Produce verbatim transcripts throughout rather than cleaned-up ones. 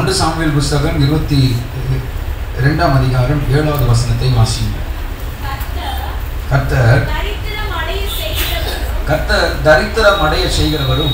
ஒன்று சாமுவேல் புத்தகம் இருபத்தி இரண்டாம் அதிகாரம் ஏழாவது வசனத்தை வாசிங்க. கர்த்தர் கர்த்தர் தரித்திரம் அடைய செய்கிறவரும்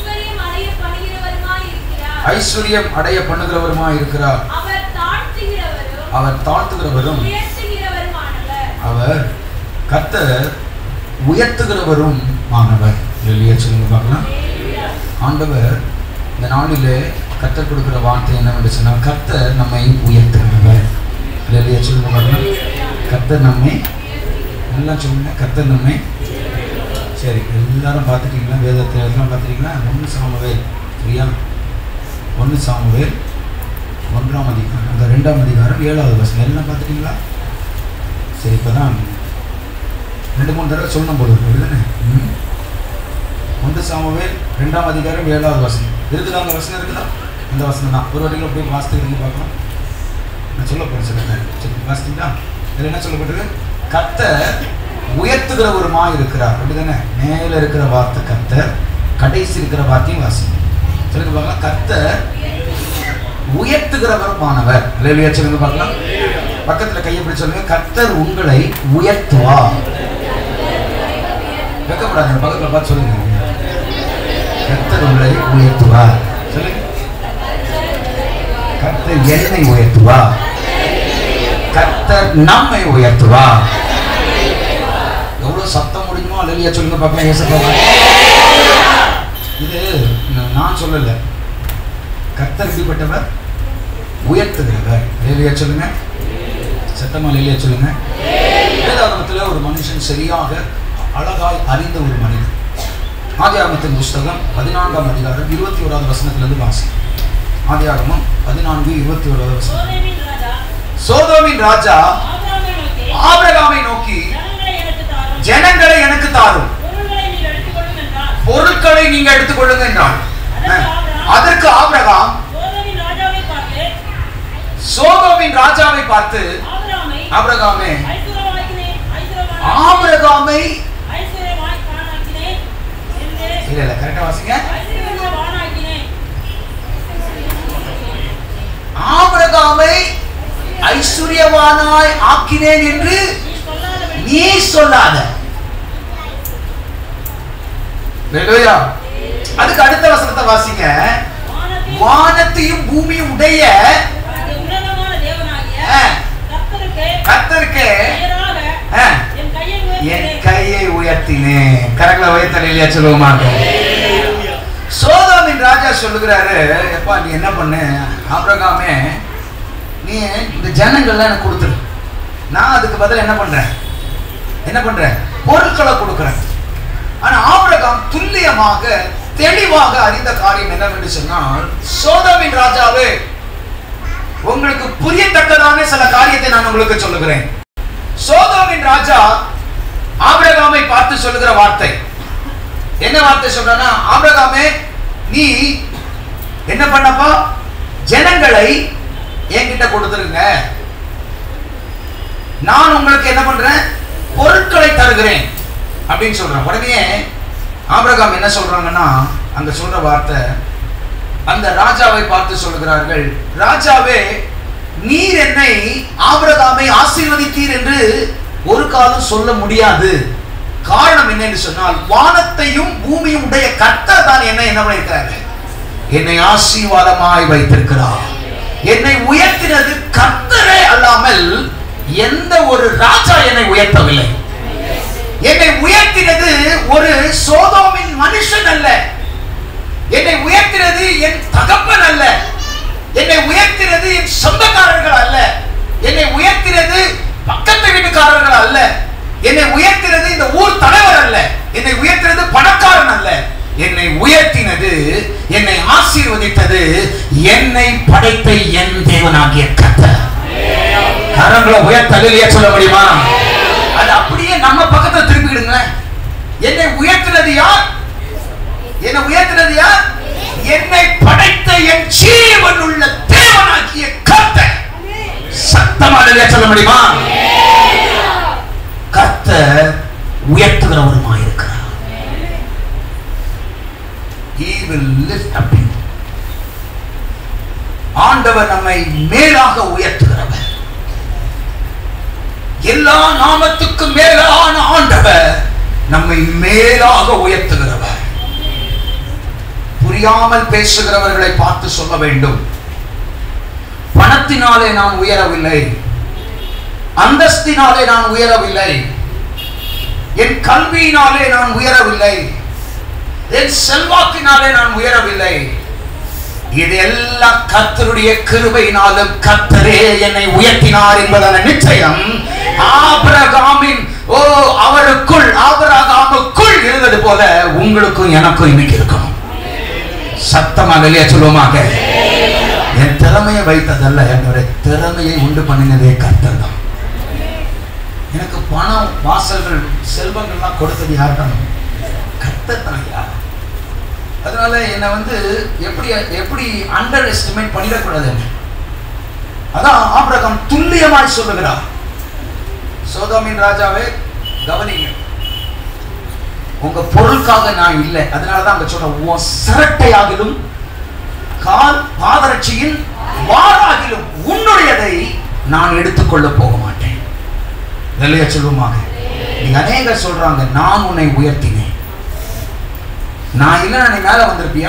ஐஸ்வர்யம் அடைய பண்ணுகிறவருமாய் இருக்கிறார். அவர் தாழ்த்துகிறவரும் அவர் கர்த்தர் உயர்த்துகிறவரும் ஆனவர். இல்லையா சொல்லுங்க பார்க்கலாம். ஆண்டவர் இந்த நாளிலே கர்த்தர் கொடுக்கிற வார்த்தை என்னவென்று சொன்னால் கர்த்தர் நம்மை உயர்த்துகிறவர். இல்லையா சொல்லுங்க பார்க்கலாம். கர்த்தர் நம்மை எல்லாம் சொல்லுங்க. கர்த்தர் நம்மை சரி எல்லாரும் பார்த்துட்டீங்களா? வேதத்தை எல்லாம் பார்த்துட்டீங்களா? ஒன்று சாமுவேல் சரியா? ஒன்று சாமுவேல் ஒன்றாம் அதிகாரம் அந்த ரெண்டாம் அதிகாரம் ஏழாவது வசனம் எல்லாம் பார்த்துட்டீங்களா? சரி, இப்போ தான் ரெண்டு மூணு தடவை சொல்லணும் போது இருக்குதானே. ஒன்று சாமுவேல் ரெண்டாம் அதிகாரம் ஏழாவது வசனம் இருக்குதா? அந்த வசனம் இருக்குதா? அந்த வசனம் தான். ஒரு வாட்டிகள் அப்படியே வாசித்துக்கு பார்க்கலாம். நான் சொல்ல போகிறேன் சொல்லுங்கள். சரி, வாசித்தீங்களா? இதில் என்ன சொல்லப்பட்டது? கர்த்தர் உயர்த்துகிறவருமா இருக்கிறார். அப்படிதானே? மேலே இருக்கிற வார்த்தை கர்த்தர், கடைசி இருக்கிற வார்த்தையும் வாசிங்க. சொல்லுங்க பார்க்கலாம். கர்த்தர் உயர்த்துகிறவருமானவர். இல்லையா சொல்லுங்க பார்க்கலாம். பக்கத்தில் கையை பிடிச்சு சொல்லுங்க. கர்த்தர் உங்களை உயர்த்துவா. வைக்கப்படாது. பக்கத்தில் பார்த்து சொல்லுங்க. கர்த்தர் உங்களை உயர்த்துவா. சொல்லுங்க. கர்த்தர் என்னை உயர்த்துவா. கர்த்தர் நம்மை உயர்த்துவா. எவ்வளவு சத்தம் முடியுமோ அல்லையா சொல்லுங்க பார்க்கலாம். ஏசப்பா, இது நான் சொல்லல. கர்த்தர் எப்படிப்பட்டவர்? உயர்த்துகிறவர். இல்லையா சொல்லுங்க. சத்தமா இல்லையா சொல்லுங்க. வேதாகமத்தில் ஒரு மனுஷன் சரியாக அழகாய் அறிந்த ஒரு மனிதன். ஆதியாகமத்தின் புஸ்தகம் பதினான்காம் அதிகாரம் இருபத்தி ஓராவது வசனத்திலிருந்து வாசி. ஆதியாகமம் பதினான்கு இருபத்தி ஓராவது வசனம். சோதோமின் ராஜா ஆபிரகாமை நோக்கி ஜனங்களை எனக்கு தாரும், பொருட்களை நீங்க எடுத்துக்கொள்ளுங்க என்றான். அதற்கு ஆபிரகாம் சோதோமின் ராஜாவை பார்த்து ஆபிரகாமே ஆபிரகாமை இல்ல இல்ல கரெக்டா வாசிங்க. ஆபிரகாமை ஐஸ்வர்யவானாய் ஆக்கினேன் என்று நீ சொல்லாத. அதுக்கு அடுத்த வசனத்தை வாசிங்க. வானத்தையும் பூமியும் உடைய கர்த்தருக்கு என் கையை உயர்த்தினேன். கரங்களை உயர்த்தலையா சொல்லுவோமாக. சோதோமின் ராஜா சொல்லுகிறாரு, எப்பா நீ என்ன பண்ணு ஆபிரகாமே, நீ இந்த ஜனங்கள்லாம் எனக்கு கொடுத்துரு, நான் அதுக்கு பதில் என்ன பண்றேன் என்ன பண்றேன் பொருட்களை கொடுக்குறேன். ஆனா ஆபிரகாம் துல்லியமாக தெளிவாக அறிந்த காரியம் என்னவென்று சொன்னால், சோதோமின் ராஜாவே, உங்களுக்கு புரியத்தக்கதான சில காரியத்தை நான் உங்களுக்கு சொல்லுகிறேன். சோதோமின் ராஜா ஆபிரகாமை பார்த்து சொல்லுகிற வார்த்தை என்ன வார்த்தை சொல்றனா, ஆபிரகாமே நீ என்ன பண்ணப்பா, ஜனங்களை என்கிட்ட கொடுத்துருங்க, நான் உங்களுக்கு என்ன பண்றேன் பொருட்களை தருகிறேன் அப்படின்னு சொல்றேன். உடனே ஆபிரகாம் என்ன சொல்றாங்கன்னா, அங்க சொல்ற வார்த்தை, அந்த ராஜாவை பார்த்து சொல்லுகிறார்கள், ராஜாவே நீர் என்னை ஆபிரகாமை ஆசீர்வதித்தீர் என்று ஒரு காலம் சொல்ல முடியாது. காரணம் என்னன்னு சொன்னால், வானத்தையும் பூமியும் உடைய கர்த்தர் தான் என்னை என்ன பண்ணிருக்கிறாரு, என்னை ஆசீர்வாதமாய் வைத்திருக்கிறார். என்னை உயர்த்தினது கர்த்தரே அல்லாமல் எந்த ஒரு ராஜா என்னை உயர்த்தவில்லை. என்னை உயர்த்தினது ஒரு சோதோமின் மனுஷன் அல்ல, என்னை உயர்த்தினது என் தகப்பன் அல்ல, என்னை உயர்த்தினது என் சொந்தக்காரர்கள் அல்ல, என்னை உயர்த்தினது பக்கத்து வீட்டுக்காரர்கள் அல்ல, என்னை உயர்த்தினது இந்த ஊர் தலைவர் அல்ல, என்னை உயர்த்தினது பணக்காரன் அல்ல, என்னை உயர்த்தினது, என்னை ஆசீர்வதித்தது என்னை படைத்த என் தேவனாகிய கர்த்தர். கரங்களை உயர்த்தலையா சொல்ல முடியுமா? அது அப்படியே நம்ம பக்கத்துல திருப்பிடுங்க. என்னை உயர்த்தினது யார்? என்னை உயர்த்தினது யார்? என்னை படைத்த என் ஜீவன் உள்ள தேவனாகிய கர்த்தர். சத்தமாக சொல்ல முடியுமா? கர்த்தர் உயர்த்துகிறவருமாய் இருக்கிறார். He will lift up you. ஆண்டவர் நம்மை மேலாக உயர்த்துகிறவர். எல்லா நாமத்துக்கும் மேலான ஆண்டவர் நம்மை மேலாக உயர்த்துகிறவர். புரியாமல் பேசுகிறவர்களை பார்த்து சொல்ல வேண்டும், பணத்தினாலே நான் உயரவில்லை, அந்தஸ்தினாலே நான் உயரவில்லை, என் கல்வியினாலே நான் உயரவில்லை, என் செல்வாக்கினாலே நான் உயரவில்லை, இது எல்லாம் கர்த்தருடைய கிருபையினாலும் கர்த்தரே என்னை உயர்த்தினார் என்பதான நிச்சயம் ஆபிரகாமின் ஓ அவருக்குள் ஆபிரகாமுக்குள் இருந்தது போல உங்களுக்கும் எனக்கும் இன்னைக்கு இருக்கணும். சத்தமாக இல்லையா சொல்லுவோமாக? என் திறமையை வைத்ததல்ல, என்னுடைய திறமையை உண்டு பண்ணினதே கர்த்தர் தான். எனக்கு பணம் வாசல்கள் செல்வங்கள்லாம் கொடுத்தது யார் தான்? கர்த்தர் தான். யார்? அதனால என்னை வந்து எப்படி எப்படி அண்டர் எஸ்டிமேட் பண்ணிடக்கூடாது. அதான் ஆபிரகாம் துல்லியமாய் சொல்லுகிறார். சோதோமின் ராஜாவே கவனிங்க, உங்க பொருளுக்காக நான் இல்லை, அதனாலதான் அங்க சொல்ற உன் சிரட்டையாகிலும் கால் பாதரட்சியின் வாராகிலும் உன்னுடையதை நான் எடுத்துக்கொள்ள போக மாட்டேன். வெளியே சொல்லுவாங்க. நீங்க அநேகர் சொல்றாங்க, நான் உன்னை உயர்த்தினேன், நான் இல்லைன்னா நீ மேல வந்திருப்பியா?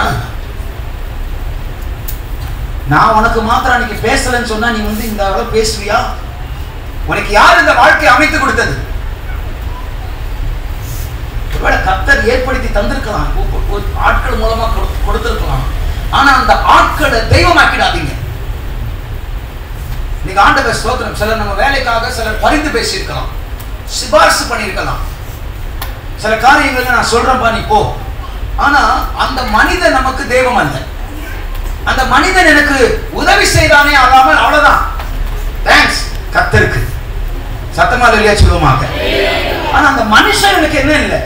நான் உனக்கு மாத்திரம் அன்னைக்கு பேசலன்னு சொன்னா நீ வந்து இந்த அளவு பேசுவியா? உனக்கு யார் இந்த வாழ்க்கையை அமைத்து கொடுத்தது? ஒருவேளை கர்த்தர் ஏற்படுத்தி தந்திருக்கலாம், ஆட்கள் மூலமா கொடுத்திருக்கலாம். ஆனா அந்த ஆட்களை தெய்வமாக்கிடாதீங்க. நீங்க ஆண்டவர் ஸ்தோத்திரம். சிலர் நம்ம வேலைக்காக சிலர் பரிந்து பேசியிருக்கலாம், சிபாரிசு பண்ணியிருக்கலாம், சில காரியங்களை நான் சொல்றேன்பா நீ போ. ஆனா அந்த மனிதன் நமக்கு தெய்வம் அல்ல. அந்த மனிதன் எனக்கு உதவி செய்தானே அல்லாமல் அவ்வளவுதான். தேங்க்ஸ் கர்த்தருக்கு. சத்தமா இல்லையா சொல்லுவாங்க. ஆனா அந்த மனுஷன் எனக்கு என்ன இல்லை.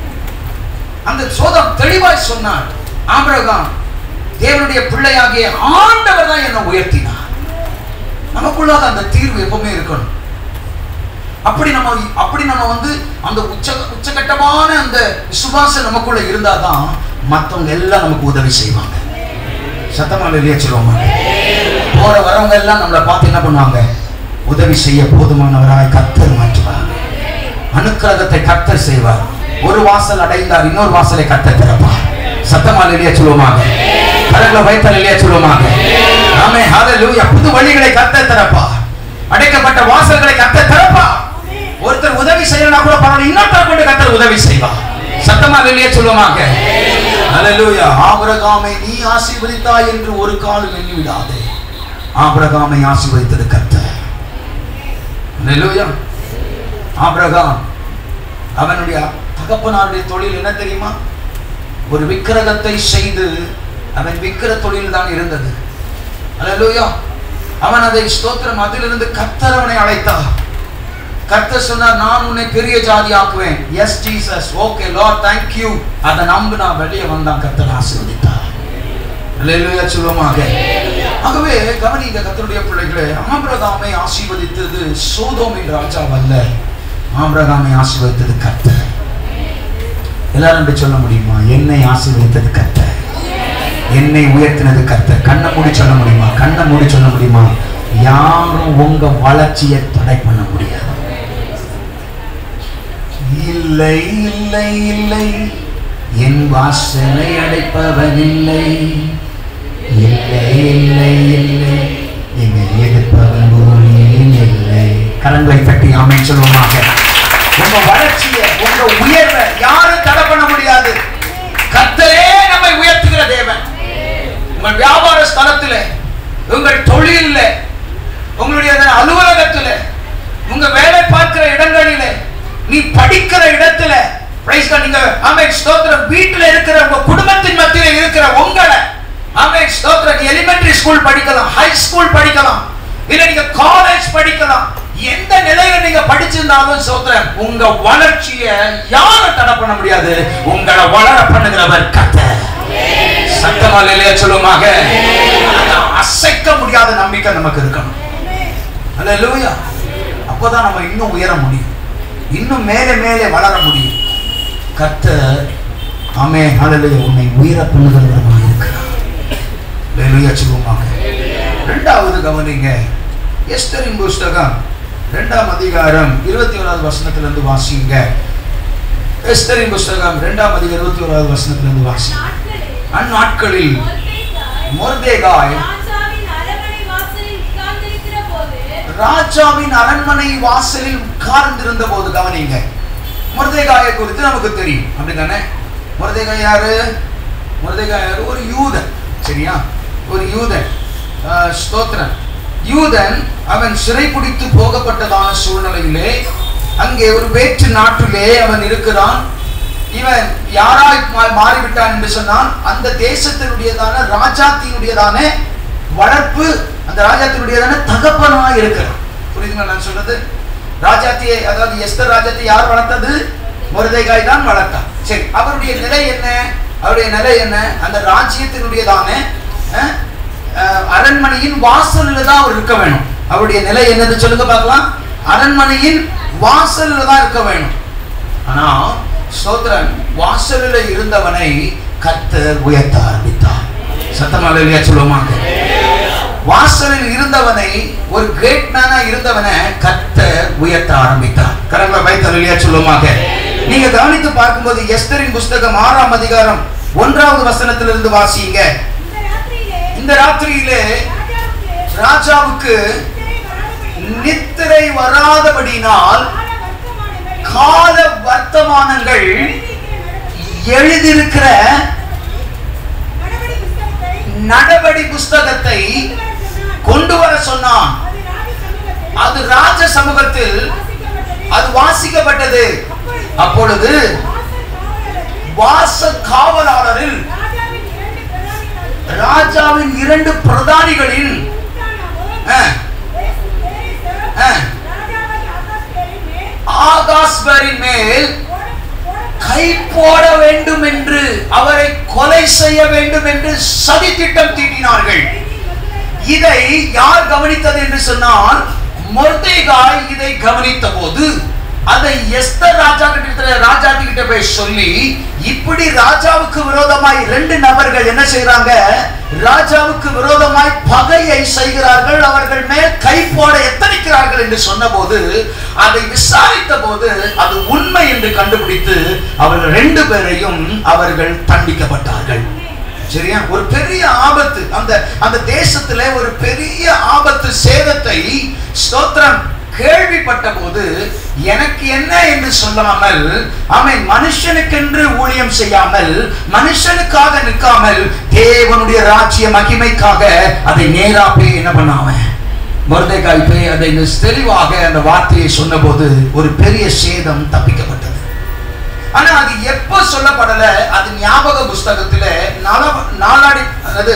அந்த சோதம் தெளிவாய் சொன்னார். ஆபிரகாம் தேவனுடைய பிள்ளையாகிய ஆண்டவர் தான் என்னை உயர்த்தினார். நமக்குள்ளாக அந்த தீர்வு எப்பவுமே இருக்கணும். அப்படி நம்ம அப்படி நம்ம வந்து அந்த உச்ச உச்சகட்டமான அந்த விசுவாசம் நமக்குள்ள இருந்தாதான் மற்றவங்க எல்லாம் நமக்கு உதவி செய்வாங்க. சத்தமா இல்லையா சொல்லுவாங்க. போற வரவங்க எல்லாம் நம்மளை பார்த்து என்ன பண்ணுவாங்க? உதவி செய்ய போதுமானவராய் கர்த்தர் மாற்றுவார். அனுக்கிரகத்தை கர்த்தர் செய்வார். ஒரு வாசல் அடைந்தார், இன்னொரு வாசலை கர்த்தர் திறப்பார். சத்தமா இல்லையா சொல்லுவாங்க. கரங்களை வைத்தால் இல்லையா சொல்லுவாங்க. ஆமென் ஹல்லேலூயா. புது வழிகளை கர்த்தர் திறப்பார். அடைக்கப்பட்ட வாசல்களை கர்த்தர் திறப்பார். ஒருத்தர் உதவி செய்யலனா கூட பரவாயில்லை, இன்னொருத்தர் கொண்டு கர்த்தர் உதவி செய்வார். சத்தமா இல்லையா சொல்லுவாங்க. ஹல்லேலூயா. ஆபிரகாமை நீ ஆசீர்வதித்தாய் என்று ஒரு காலம் எண்ணி விடாதே. ஆபிரகாமை ஆசீர்வதித்தது கர்த்தர். ஹல்லேலூயா. ஆபிரகாம் அவனுடைய தகப்பனாருடைய தொழில் என்ன தெரியுமா? ஒரு விக்கிரகத்தை செய்து அவன் விக்கிர தொழில் தான் இருந்தது. ஹல்லேலூயா. அவன் அதை ஸ்தோத்திரம், அதிலிருந்து கர்த்தர் அவனை அழைத்தார். கர்த்தர் சொன்னார், நான் உன்னை பெரிய ஜாதி ஆக்குவேன். Yes Jesus, okay Lord, thank you. அதை நம்பி நான் வெளியே வந்தான். கர்த்தர் ஆசீர்வதித்தார். ஹல்லேலூயா சொல்லுவாங்க. ஆகவே கவனிங்க கர்த்தருடைய பிள்ளைகளே, ஆபிரகாமை ஆசீர்வதித்தது சோதோமின் ராஜாவல்ல, ஆபிரகாமை ஆசீர்வதித்தது கர்த்தர். எல்லாரும் சொல்ல முடியுமா? என்னை ஆசீர்வதித்தது கர்த்தர், என்னை உயர்த்தினது கர்த்தர். கண்ணை மூடி சொல்ல முடியுமா? கண்ணை மூடி சொல்ல முடியுமா? யாரும் உங்க வளர்ச்சியை தடை பண்ண முடியாது. இல்லை இல்லை இல்லை, என் வாசலை அடைப்பவன் இல்லை. இல்லை இல்லை இல்லை, என்னை எதிர்ப்பவன் இல்லை. கரங்களை தட்டி ஆமென் சொல்லுவாங்க. உங்க வளர்ச்சியை, உங்க உயர்வை யாரும் தடை பண்ண முடியாது. கர்த்தரே நம்மை உயர்த்துகிற தேவன். உங்கள் வியாபார ஸ்தலத்தில், உங்கள் தொழிலில், உங்களுடைய அலுவலகத்தில், உங்க வேலை பார்க்கிற இடங்களில், நீ படிக்கிற இடத்துல, நீங்க ஆமென் ஸ்தோத்திரம், வீட்டில் இருக்கிற உங்க குடும்பத்தின் மத்தியில் இருக்கிற உங்களை ஆமென் ஸ்தோத்திரம், எலிமெண்டரி ஸ்கூல் படிக்கலாம், ஹை ஸ்கூல் படிக்கலாம், இல்ல நீங்க காலேஜ் படிக்கலாம். எந்த நிலையில நீங்க படிச்சிருந்தாலும் ஸ்தோத்திரம், உங்க வளர்ச்சியை யாரும் தடை பண்ண முடியாது. உங்களை வளர பண்ணுகிறவர் கர்த்தர். சத்தமா இல்லையா சொல்லுவாங்க. அசைக்க முடியாத நம்பிக்கை நமக்கு இருக்கணும். ஹல்லேலூயா. அப்பதான் நம்ம இன்னும் உயர முடியும், இன்னும் மேலே மேலே வளர முடியும். கர்த்தர் ஆமென் ஹல்லேலூயா உன்னை உயர பண்ணுகிறவராக இருக்கிறார். ஹல்லேலூயா சொல்லுவாங்க. இரண்டாவது கவனிங்க, எஸ்தரின் புஸ்தகம் இரண்டாம் அதிகாரம் இருபத்தி ஓராவது வசனத்திலிருந்து வாசிங்க. எஸ்தரின் புஸ்தகம் இரண்டாம் அதிகாரம் இருபத்தி ஓராவது வசனத்திலிருந்து வாசிங்க. அந்நாட்களில் மொர்தெகாய் ராஜாவின் அரண்மனை வாசலில் உட்கார்ந்திருந்த போது, கவனிங்க, மொர்தெகாயை குறித்து நமக்கு தெரியும், அப்படித்தானே? மொர்தெகாய் யாரு? மொர்தெகாய் யாரு? ஒரு யூதன், சரியா? ஒரு யூதன். ஸ்தோத்திரம். யூதன் அவன் சிறைபிடித்து போகப்பட்டதான சூழ்நிலையிலே அங்கே ஒரு வேற்று நாட்டிலே அவன் இருக்கிறான். இவன் யாராய் மாறிவிட்டான் என்று சொன்னால், அந்த தேசத்தினுடையதான ராஜாத்தினுடையதான வளர்ப்பு, அந்த ராஜாத்தினுடையதான தகப்பனாய் இருக்கிறான். புரியுதுங்களா நான் சொல்றது? ராஜாத்தியை, அதாவது எஸ்தர் ராஜாத்தை யார் வளர்த்தது? மொர்தெகாய் தான் வளர்த்தான். சரி, அவருடைய நிலை என்ன? அவருடைய நிலை என்ன? அந்த ராஜ்யத்தினுடையதான அரண்மனையின் வாசலில் தான் அவர் இருக்க வேணும். அவருடைய நிலை என்னது சொல்லுங்க பார்க்கலாம். அரண்மனையின் வாசலில் தான் இருக்க வேணும். ஆனா ஸ்தோத்திரன், வாசலில் இருந்தவனை கர்த்தர் உயர்த்த ஆரம்பித்தார். சத்தமாக இல்லையா சொல்லுவாங்க? வாசலில் இருந்தவனை, ஒரு கிரேட் மேனா இருந்தவனை கர்த்தர் உயர்த்த ஆரம்பித்தார். கரங்களை வைத்தார் இல்லையா சொல்லுவாங்க? நீங்க கவனித்து பார்க்கும்போது எஸ்தரின் புஸ்தகம் ஆறாம் அதிகாரம் ஒன்றாவது வசனத்திலிருந்து வாசிங்க. இந்த ராத்திரியிலே ராஜாவுக்கு நித்திரை வராதபடினால் கால வர்த்தமானங்கள் எழுதியிருக்கிற நடபடி புஸ்தகத்தை கொண்டு வர சொன்னான். அது ராஜ சமூகத்தில் அது வாசிக்கப்பட்டது. அப்பொழுது வாச காவலாளரில் ராஜாவின் இரண்டு பிரதானிகளில் ஆகாஸ்வரின் மேல் கை போட வேண்டும் என்று, அவரை கொலை செய்ய வேண்டும் என்று சதி திட்டம் தீட்டினார்கள். இதை யார் கவனித்தது என்று சொன்னால், மொர்தெகாய் இதை கவனித்த போது அதை எஸ்தர் ராஜா கிட்ட ராஜா கிட்ட போய் சொல்லி, இப்படி ராஜாவுக்கு விரோதமாய் ரெண்டு நபர்கள் என்ன செய்யறாங்க? ராஜாவுக்கு விரோதமாய் பகையை செய்கிறார்கள், அவர்கள் மேல் கை போட எத்தனிக்கிறார்கள் என்று சொன்ன போது, அதை விசாரித்த போது அது உண்மை என்று கண்டுபிடித்து அவர்கள் ரெண்டு பேரையும் அவர்கள் தண்டிக்கப்பட்டார்கள். சரியா? ஒரு பெரிய ஆபத்து, அந்த அந்த தேசத்திலே ஒரு பெரிய ஆபத்து, சேதத்தை ஸ்தோத்திரம் கேள்விப்பட்ட போது எனக்கு என்ன என்று சொல்லாமல், அவன் மனுஷனுக்கென்று ஊழியம் செய்யாமல், மனுஷனுக்காக நிற்காமல், தேவனுடைய ராஜ்ய மகிமைக்காக அதை நேரா போய் என்ன பண்ணாம மொர்தெகாய் போய் அதை தெளிவாக அந்த வார்த்தையை சொன்ன போது ஒரு பெரிய சேதம் தப்பிக்கப்பட்டது. ஆனா அது எப்ப சொல்லப்படல? அது ஞாபக புஸ்தகத்திலே நாளாடி அதாவது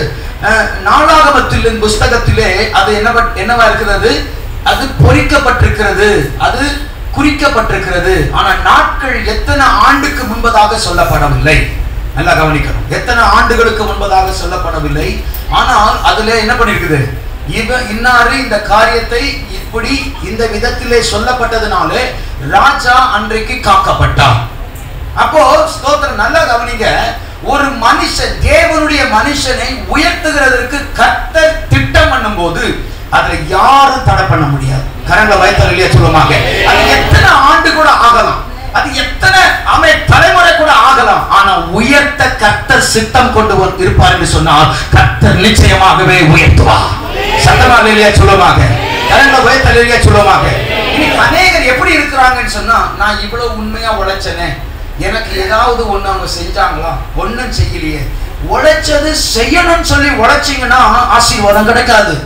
நாளாகமத்தின் புஸ்தகத்திலே அது என்ன என்னவா இருக்கிறது? அது பொறிக்கப்பட்டிருக்கிறது, அது குறிக்கப்பட்டிருக்கிறது. ஆனா நாட்கள் எத்தனை ஆண்டுக்கு முன்பதாக சொல்லப்படவில்லை. நல்லா கவனிக்கணும், எத்தனை ஆண்டுகளுக்கு முன்பதாக சொல்லப்படவில்லை. ஆனால் அதுல என்ன பண்ணிருக்குது? இவ இன்னாரு இந்த காரியத்தை இப்படி இந்த விதத்திலே சொல்லப்பட்டதுனாலே ராஜா அன்றைக்கு காக்கப்பட்டார். அப்போ ஸ்தோத்திரம், நல்லா கவனிங்க, ஒரு மனுஷன், தேவனுடைய மனுஷனை உயர்த்துகிறதற்கு கர்த்தர் திட்டம் பண்ணும் போது அதுல யாரும் தடை பண்ண முடியாது. கரங்களை வைத்தால் இல்லையா சொல்லுவாங்க. அது எத்தனை ஆண்டு கூட ஆகலாம், அது எத்தனை அமை தலைமுறை கூட ஆகலாம். ஆனா உயர்த்த கர்த்தர் சித்தம் கொண்டு இருப்பார் என்று சொன்னால் கர்த்தர் நிச்சயமாகவே உயர்த்துவார். சத்தமாக இல்லையா சொல்லுவாங்க. கரங்களை வைத்தால் இல்லையா சொல்லுவாங்க. இன்னைக்கு அநேகர் எப்படி இருக்கிறாங்கன்னு சொன்னா, நான் இவ்வளவு உண்மையா உழைச்சனே, எனக்கு ஏதாவது ஒண்ணு அவங்க செஞ்சாங்களா? ஒன்னும் செய்யலையே. உழைச்சது செய்யணும்னு சொல்லி உழைச்சிங்கன்னா ஆசீர்வாதம் கிடைக்காது.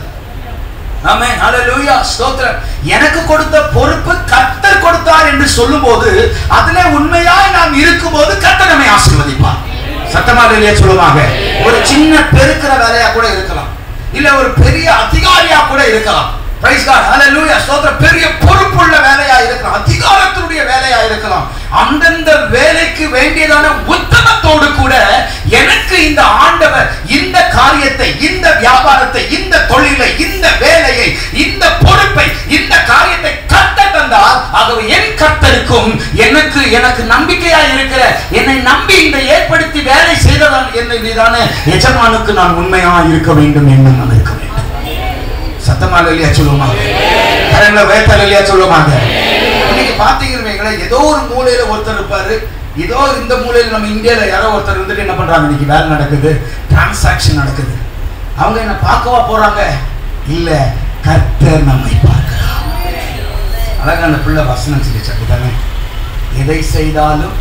ஆமென், ஹல்லேலூயா, ஸ்தோத்திரம். எனக்கு கொடுத்த பொறுப்பு கர்த்தர் கொடுத்தார் என்று சொல்லும்போது, அதிலே உண்மையாய் நாம் இருக்கும்போது கர்த்தர் நம்மை ஆசீர்வதிப்பார். சத்தமாக இல்லையா சொல்லுவாங்க. ஒரு சின்ன பெருக்கிற வேலையா கூட இருக்கலாம், இல்ல ஒரு பெரிய அதிகாரியா கூட இருக்கலாம். பிரைஸ் காட், ஹல்லேலூயா, ஸ்தோத்திரம். பெரிய பொறுப்புள்ள வேலையா இருக்கலாம், அதிகாரத்தினுடைய வேலையா இருக்கலாம். அந்தந்த வேலைக்கு வேண்டியதான உத்தமத்தோடு கூட எனக்கு இந்த ஆண்டவர் இந்த காரியத்தை, இந்த வியாபாரத்தை, இந்த தொழிலை, இந்த வேலையை, இந்த பொறுப்பை, இந்த காரியத்தை கர்த்தர் தந்தார். ஆகவே என் கர்த்தருக்கும் எனக்கு எனக்கு நம்பிக்கையா இருக்கிற, என்னை நம்பி இந்த ஏற்படுத்தி வேலை செய்ததால் என்னை மீதான எஜமானுக்கு நான் உண்மையா இருக்க வேண்டும் என்று நான் இருக்க வேண்டும். சத்தமா இல்லையா சொல்லுவோமா? கரங்களை வேத்தால் இல்லையா சொல்லுவாங்க? இன்னைக்கு பாத்தீங்கன்னா ஏதோ ஒரு மூலையில ஒருத்தர் இருப்பாரு, ஏதோ இந்த மூலையில நம்ம இந்தியால யாரோ ஒருத்தர் இருந்துட்டு என்ன பண்றாங்க, இன்னைக்கு வேலை நடக்குது, டிரான்சாக்சன் நடக்குது. அவங்க என்ன பார்க்கவா போறாங்க? இல்ல, கர்த்தர் நம்மை பார்க்கிறார். அழகான பிள்ளை வசனம் சொல்லிச்சு அப்படிதானே, எதை செய்தாலும்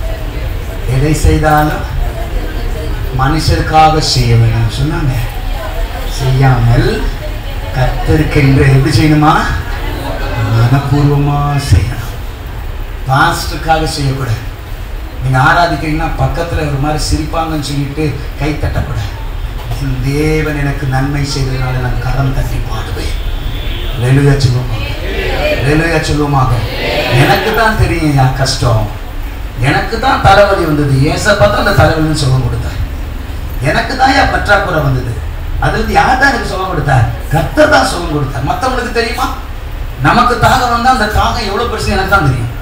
எதை செய்தாலும் மனுஷருக்காக செய்ய வேணும் சொன்னாங்க. செய்யாமல் கர்த்தருக்கென்று எப்படி செய்யணுமா? மனப்பூர்வமா செய்யணும். பாஸ்டருக்காக செய்யக்கூடாது. நீங்க ஆராதிக்கிறீங்கன்னா பக்கத்துல ஒரு மாதிரி சிரிப்பாங்கன்னு சொல்லிட்டு கை தட்டக்கூடாது. தேவன் எனக்கு நன்மை செய்ததுனால நான் கரம் தட்டி பாடுவேன். ஹல்லேலூயா சொல்லுவோமா? ஹல்லேலூயா சொல்லுவோமாக? எனக்கு தான் தெரியும் என் கஷ்டம், எனக்கு தான் தலைவலி வந்தது, ஏசப்பா தான் அந்த தலைவலின்னு சுகம் கொடுத்தார். எனக்கு தான் என் பற்றாக்குறை வந்தது, அது வந்து யார் தான் எனக்கு சுகம் கொடுத்தார்? கர்த்தர் தான் சுகம் கொடுத்தார். மற்றவங்களுக்கு தெரியுமா? நமக்கு தாகம் வந்தா அந்த தாகம் எவ்வளவு பெருசு எனக்கு தான் தெரியும்.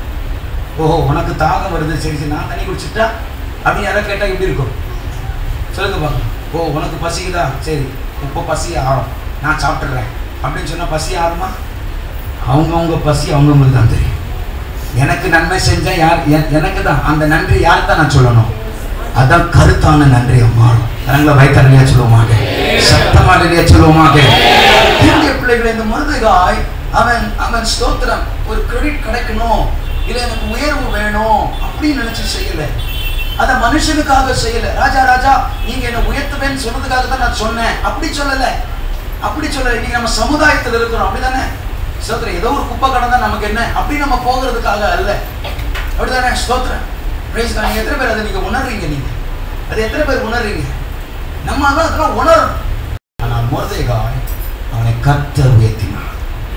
ஓஹோ, உனக்கு தாகம் வருது, சரி சரி நான் தண்ணி குடிச்சிட்டா அப்படின்னு யாராவது கேட்டால் எப்படி இருக்கும் சொல்லுங்க பார்க்கலாம். ஓ, உனக்கு பசிக்குதா, சரி இப்போ பசி ஆறும், நான் சாப்பிட்றேன் அப்படின்னு சொன்னால் பசி ஆறுமா? அவங்கவுங்க பசி அவங்கவுங்களுக்கு தான் தெரியும். எனக்கு நன்மை செஞ்சால் யார், எனக்கு தான் அந்த நன்றி யார் தான் நான் சொல்லணும். அதான் கருத்தான நன்றியை மாறும். நாங்களை வைத்தலையா சொல்லுவோமாக, சத்தமாலையா சொல்லுவோமாக. இந்திய பிள்ளைகளை இந்த மருதுகாய் அவன் அவன் ஸ்தோத்திரம் ஒரு கிரெடிட் கிடைக்கணும், இல்லை எனக்கு உயர்வு வேணும் அப்படின்னு நினைச்சு செய்யல. அதை மனுஷனுக்காக செய்யல. ராஜா ராஜா நீங்க என்ன உயர்த்துவேன்னு சொன்னதுக்காக தான் நான் சொன்னேன் அப்படி சொல்லல, அப்படி சொல்லல. நீங்க நம்ம சமுதாயத்தில் இருக்கிறோம் அப்படிதானே? ஸ்தோத்திரம், ஏதோ ஒரு குப்பை கடந்தா நமக்கு என்ன அப்படி நம்ம போகிறதுக்காக அல்ல, அப்படிதானே? ஸ்தோத்திரம், நீங்க எத்தனை பேர் அதை நீங்க உணர்றீங்க? நீங்க அது எத்தனை பேர் உணர்றீங்க? நம்ம தான் அதெல்லாம் உணரும். ஆனால் மொர்தெகாய் அவனை கர்த்தர் உயர்த்தினார்.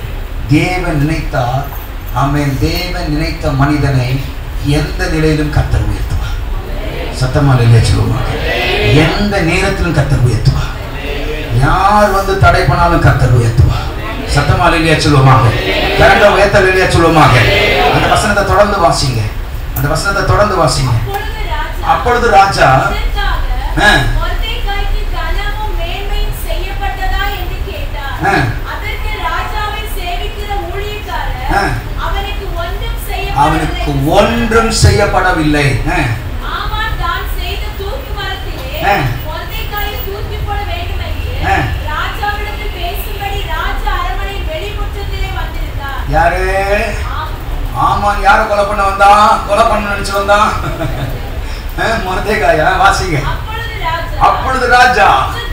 தேவன் நினைத்தார், ஆமென். தேவன் நினைத்த மனிதனை எந்த நிலையிலும் கர்த்தர் உயர்த்துவார். சத்தமா இல்லையா சொல்லுவாங்க? எந்த நேரத்திலும் கர்த்தர் உயர்த்துவார். யார் வந்து தடை பண்ணாலும் கர்த்தர் உயர்த்துவார். சத்தமா இல்லையா சொல்லுவாங்க? கரண்ட உயர்த்தல் இல்லையா சொல்லுவாங்க? அந்த வசனத்தை தொடர்ந்து வாசிங்க, அந்த வசனத்தை தொடர்ந்து வாசிங்க. அப்பொழுது ராஜா அவனுக்கு ஒன்றும் செய்யப்படவில்லை. யாரு? ஆமான். யார கொலை பண்ண வந்தா? கொலை பண்ண நினைச்சு வந்தா மொர்தெகாயா? வாசிங்க. அப்பொழுது ராஜா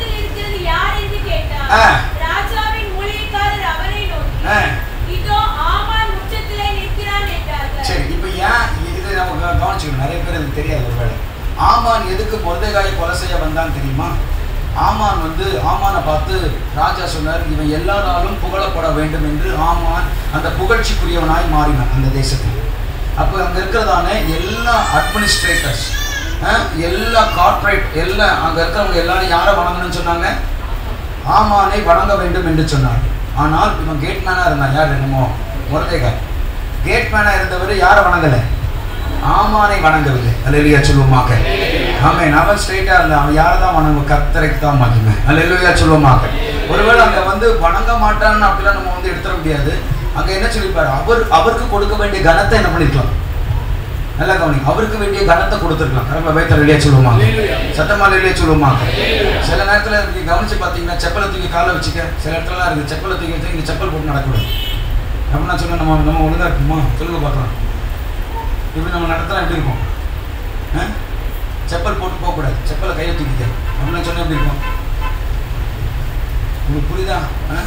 சரி, இப்ப ஏன் இது நமக்கு கவனிச்சுக்கணும். நிறைய பேர் இது தெரியாது. ஒருவேளை ஆமான் எதுக்கு மொர்தெகாயை கொலை செய்ய வந்தான்னு தெரியுமா? ஆமான் வந்து ஆமானை பார்த்து ராஜா சொன்னார், இவன் எல்லாராலும் புகழப்பட வேண்டும் என்று. ஆமான் அந்த புகழ்ச்சிக்குரியவனாய் மாறினான் அந்த தேசத்தில். அப்போ அங்கே இருக்கிறதான எல்லா அட்மினிஸ்ட்ரேட்டர்ஸ், எல்லா கார்ப்பரேட், எல்லா அங்கே இருக்கிறவங்க எல்லாரும் யாரை வணங்கணும்னு சொன்னாங்க? ஆமானை வணங்க வேண்டும் என்று சொன்னார். ஆனால் இவன் கேட்மேனாக இருந்தான். யார்? என்னமோ மொர்தெகாய் கேட்மேனாக இருந்தவர் யாரை வணங்கலை? ஆமானை வணங்கவில்லை. அல்லேலூயா சொல்லுவோமாக? ஆமென். அவன் ஸ்ட்ரெயிட்டா இருந்தான். அவன் யாரை தான் வணங்க? கர்த்தருக்கு தான் மகிமை. அல்லேலூயா சொல்லுவோமாக? ஒருவேளை அங்கே வந்து வணங்க மாட்டான்னு அப்படிலாம் நம்ம வந்து எடுத்துட முடியாது. அங்கே என்ன சொல்லிப்பாரு? அவர் அவருக்கு கொடுக்க வேண்டிய கனத்தை என்ன பண்ணிருக்கலாம்? நல்லா கவனி, அவருக்கு வேண்டிய கனத்தை கொடுத்துருக்கலாம். கரெக்டாக வைத்த ரெடியா சொல்லுவோமாங்க? சத்தமா ரெடியா சொல்லுவோமாங்க? சில நேரத்தில் நீங்கள் கவனிச்சு பார்த்தீங்கன்னா செப்பலை தூக்கி காலை வச்சுக்க, சில இடத்துலலாம் இருக்குது செப்பலை தூக்கி வச்சு இங்கே செப்பல் போட்டு நடக்கூடாது அப்படின்னா சொன்னால் நம்ம நம்ம ஒழுங்காக இருக்குமா? சொல்லுங்க பார்க்கலாம். இப்படி நம்ம நடத்தலாம் எப்படி இருக்கும்? செப்பல் போட்டு போகக்கூடாது, செப்பலை கையை தூக்கிக்க அப்படின்னா சொன்னால் எப்படி இருக்கும்? உங்களுக்கு புரியுதா?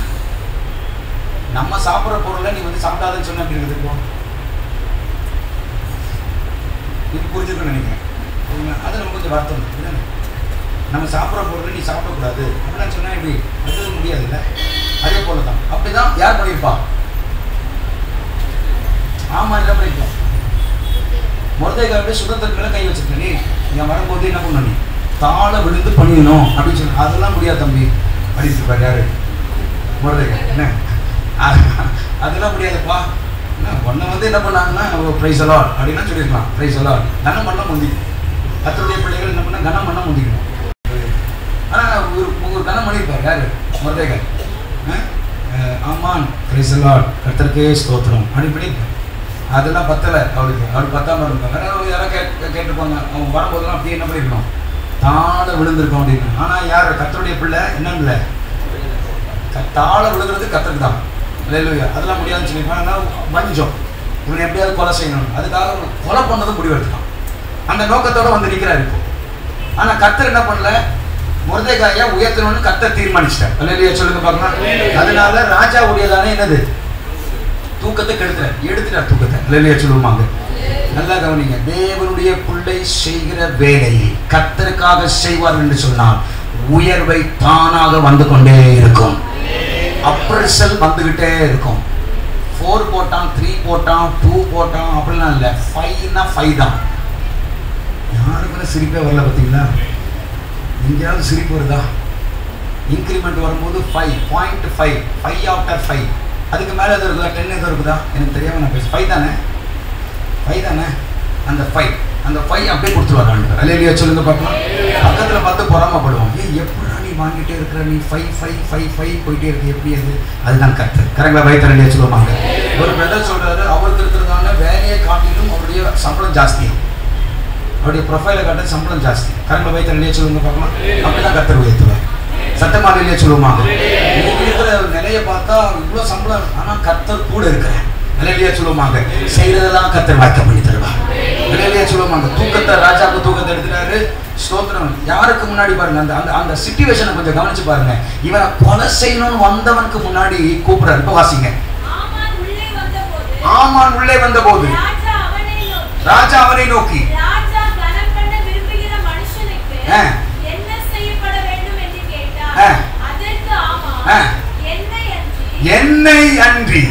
நம்ம சாப்பிட்ற பொருளை நீ வந்து சாப்பிடாதுன்னு சொன்ன எப்படி இருக்கும்? இது புரிஞ்சுக்கணும்னு நினைக்கிறேன். அது நம்ம கொஞ்சம் வருத்தம் இல்லை. நம்ம சாப்பிட்ற பொருளை நீ சாப்பிடக்கூடாது அப்படின்னா சொன்னால் எப்படி? அது முடியாது இல்லை? அதே போல தான். அப்படி தான் யார் பண்ணியிருப்பா? ஆமாம், என்ன பண்ணியிருப்போம்? மொர்தெகாய் சுதந்திரத்துல கை வச்சிருக்க. நீ என் வரும்போது என்ன பண்ண, நீ தாழ விழுந்து பண்ணிடணும் அப்படின்னு சொல்லி. அதெல்லாம் முடியாது தம்பி அப்படின்னு இருப்பார். யாரு? மொர்தெகாய். என்ன அதெல்லாம் முடியாதுப்பா. என்ன ஒன்றை வந்து என்ன பண்ணாங்கன்னா ப்ரைஸ் அலாட் அப்படின்னா சொல்லியிருக்கலாம். ப்ரைஸ் அலாட் கனம் பண்ண முந்திக்கணும். கர்த்தருடைய பிள்ளைகள் என்ன பண்ணால் கனம் பண்ண முந்திக்கணும். ஆனால் ஒரு ஒரு கனம் பண்ணியிருப்பார். யாரு? மொர்தெகாய். ஆமான் பிரைஸ் தி லார்ட் கர்த்தருக்கே ஸ்தோத்திரம் அப்படி அதெல்லாம் பத்தலை அவருக்கு. அவர் பத்தாம இருக்காங்க. யாராவது கேட்டு கேட்டுப்பாங்க. அவங்க வரும்போதெல்லாம் அப்படியே என்ன பண்ணிருக்கணும், தாழ விழுந்திருக்கோம் அப்படின்னு. ஆனால் யார் கர்த்தருடைய பிள்ளை என்னன்னு இல்லை, தாழ விழுகிறது கர்த்தருக்கு தான். இல்லையா அதெல்லாம் முடியாதுன்னு சொல்லியிருப்பாங்க. வஞ்சம் இவனை எப்படியாவது கொலை செய்யணும், அதுக்காக கொலை பண்ணதும் முடிவு எடுத்துக்கலாம். அந்த நோக்கத்தோடு வந்து நிற்கிறார் இப்போ. ஆனால் கர்த்தர் என்ன பண்ணல, மொர்தெகாயை உயர்த்தணும்னு கர்த்தர் தீர்மானிச்சிட்டார். இல்லையா சொல்லுங்க பார்க்கலாம். அதனால ராஜா உடையதானே என்னது தூக்கத்தை கெடுத்துறார், எடுத்துட்டார் தூக்கத்தை. இல்லையா சொல்லுவாங்க. நல்லா கவனிங்க. தேவனுடைய பிள்ளை செய்கிற வேலையை கர்த்தருக்காக செய்வார் என்று சொன்னால் உயர்வை தானாக வந்து கொண்டே இருக்கும். அப்ரசல் வந்துகிட்டே இருக்கும். ஃபோர் போட்டான், த்ரீ போட்டான், டூ போட்டான் அப்படிலாம் இல்லை. ஃபைவ்னா ஃபைவ் தான். யாருக்குமே சிரிப்பே வரல பார்த்தீங்களா? எங்கேயாவது சிரிப்பு வருதா? இன்க்ரிமெண்ட் வரும்போது five point five five out of five. அதுக்கு மேலே எதுவும் இருக்குதா, டென் எதுவும் இருக்குதா எனக்கு தெரியாமல் நான் பேச. ஃபைவ் தானே, ஃபைவ் தானே. அந்த ஃபைவ் அந்த ஃபைவ் அப்படியே கொடுத்துருவாங்க. அல்லேலூயா சொல்லுங்க பார்க்கலாம். பக்கத்தில் பார்த்து பொறாமப்படுவோம். ஏ எப்படா நீ வாங்கிட்டே இருக்கிற, நீ ஃபைவ் ஃபைவ் ஃபைவ் ஃபைவ் போயிட்டே இருக்கு, எப்படி அது? அதுதான் கர்த்தர். கரெக்டாக வயிற்றுலையே சொல்லுவாங்க. ஒரு பிரதர் சொல்கிறாரு, அவருக்கு இருக்கிறதான வேலையை காட்டிலும் அவருடைய சம்பளம் ஜாஸ்தி, அவருடைய ப்ரொஃபைலை காட்ட சம்பளம் ஜாஸ்தி. கரெக்டாக வயிற்றுலையே சொல்லுங்க பார்க்கலாம். அப்படிதான் கர்த்தர் உயர்த்துவார். சட்டமாலையிலே சொல்லுவாங்க. இருக்கிற நிலையை பார்த்தா இவ்வளோ சம்பளம், ஆனால் கர்த்தர் கூட இருக்கிறேன். நிலையிலேயே சொல்லுவாங்க. செய்யறதெல்லாம் கர்த்தர் வாய்க்க பண்ணி தருவாங்க. நிலையிலேயே சொல்லுவாங்க. தூக்கத்தை ராஜாவுக்கு தூக்கத்தை எடுத்துட்டாரு. ஸ்தோத்திரம். யாருக்கு முன்னாடி பாருங்க, அந்த அந்த அந்த சிச்சுவேஷனை கொஞ்சம் கவனிச்சு பாருங்க. இவனை கொலை செய்யணும்னு வந்தவனுக்கு முன்னாடி கூப்பிடுறாரு. இப்போ வாசிங்க. ஆமான் உள்ளே வந்த போது ராஜா அவனை நோக்கி என்னை அன்றி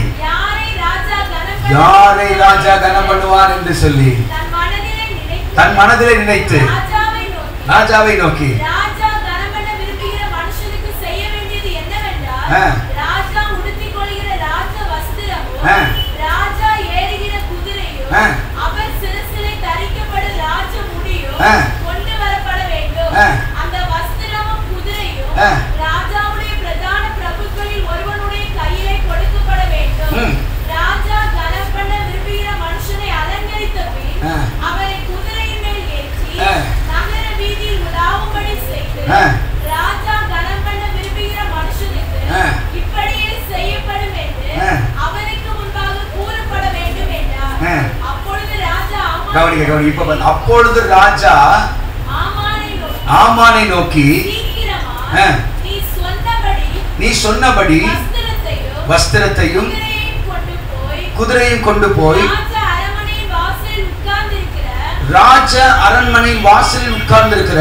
யாரை ராஜா கனம் பண்ணுவார் என்று சொல்லி தன் மனதிலே நினைத்து ராஜாவை நோக்கி கொண்டு வரப்பட வேண்டும். அந்த வஸ்திரமும் குதிரையும் ராஜாவுடைய பிரதான பிரபுக்களில் ஒருவனுடைய கையிலே கொடுக்கப்பட வேண்டும். ராஜா கனம் பண்ண விரும்புகிற மனுஷனை அலங்கரித்த பின் அவரை குதிரையின் மேல் ஏற்றி நகர வீதியில் உலாவும்படி செய்து ராஜா கனம் பண்ண விரும்புகிற மனுஷனுக்கு இப்படியே செய்யப்படும் என்று அவனுக்கு முன்பாக கூறப்பட வேண்டும் என்றார். அப்பொழுது ராஜா கவனிக்க கவனிக்க இப்ப அப்பொழுது ராஜா ஆமானை நோக்கி நீ சொன்னபடி வஸ்திரத்தையும் குதிரையும் கொண்டு போய் ராஜ அரண்மனையின் வாசலில் உட்கார்ந்து இருக்கிற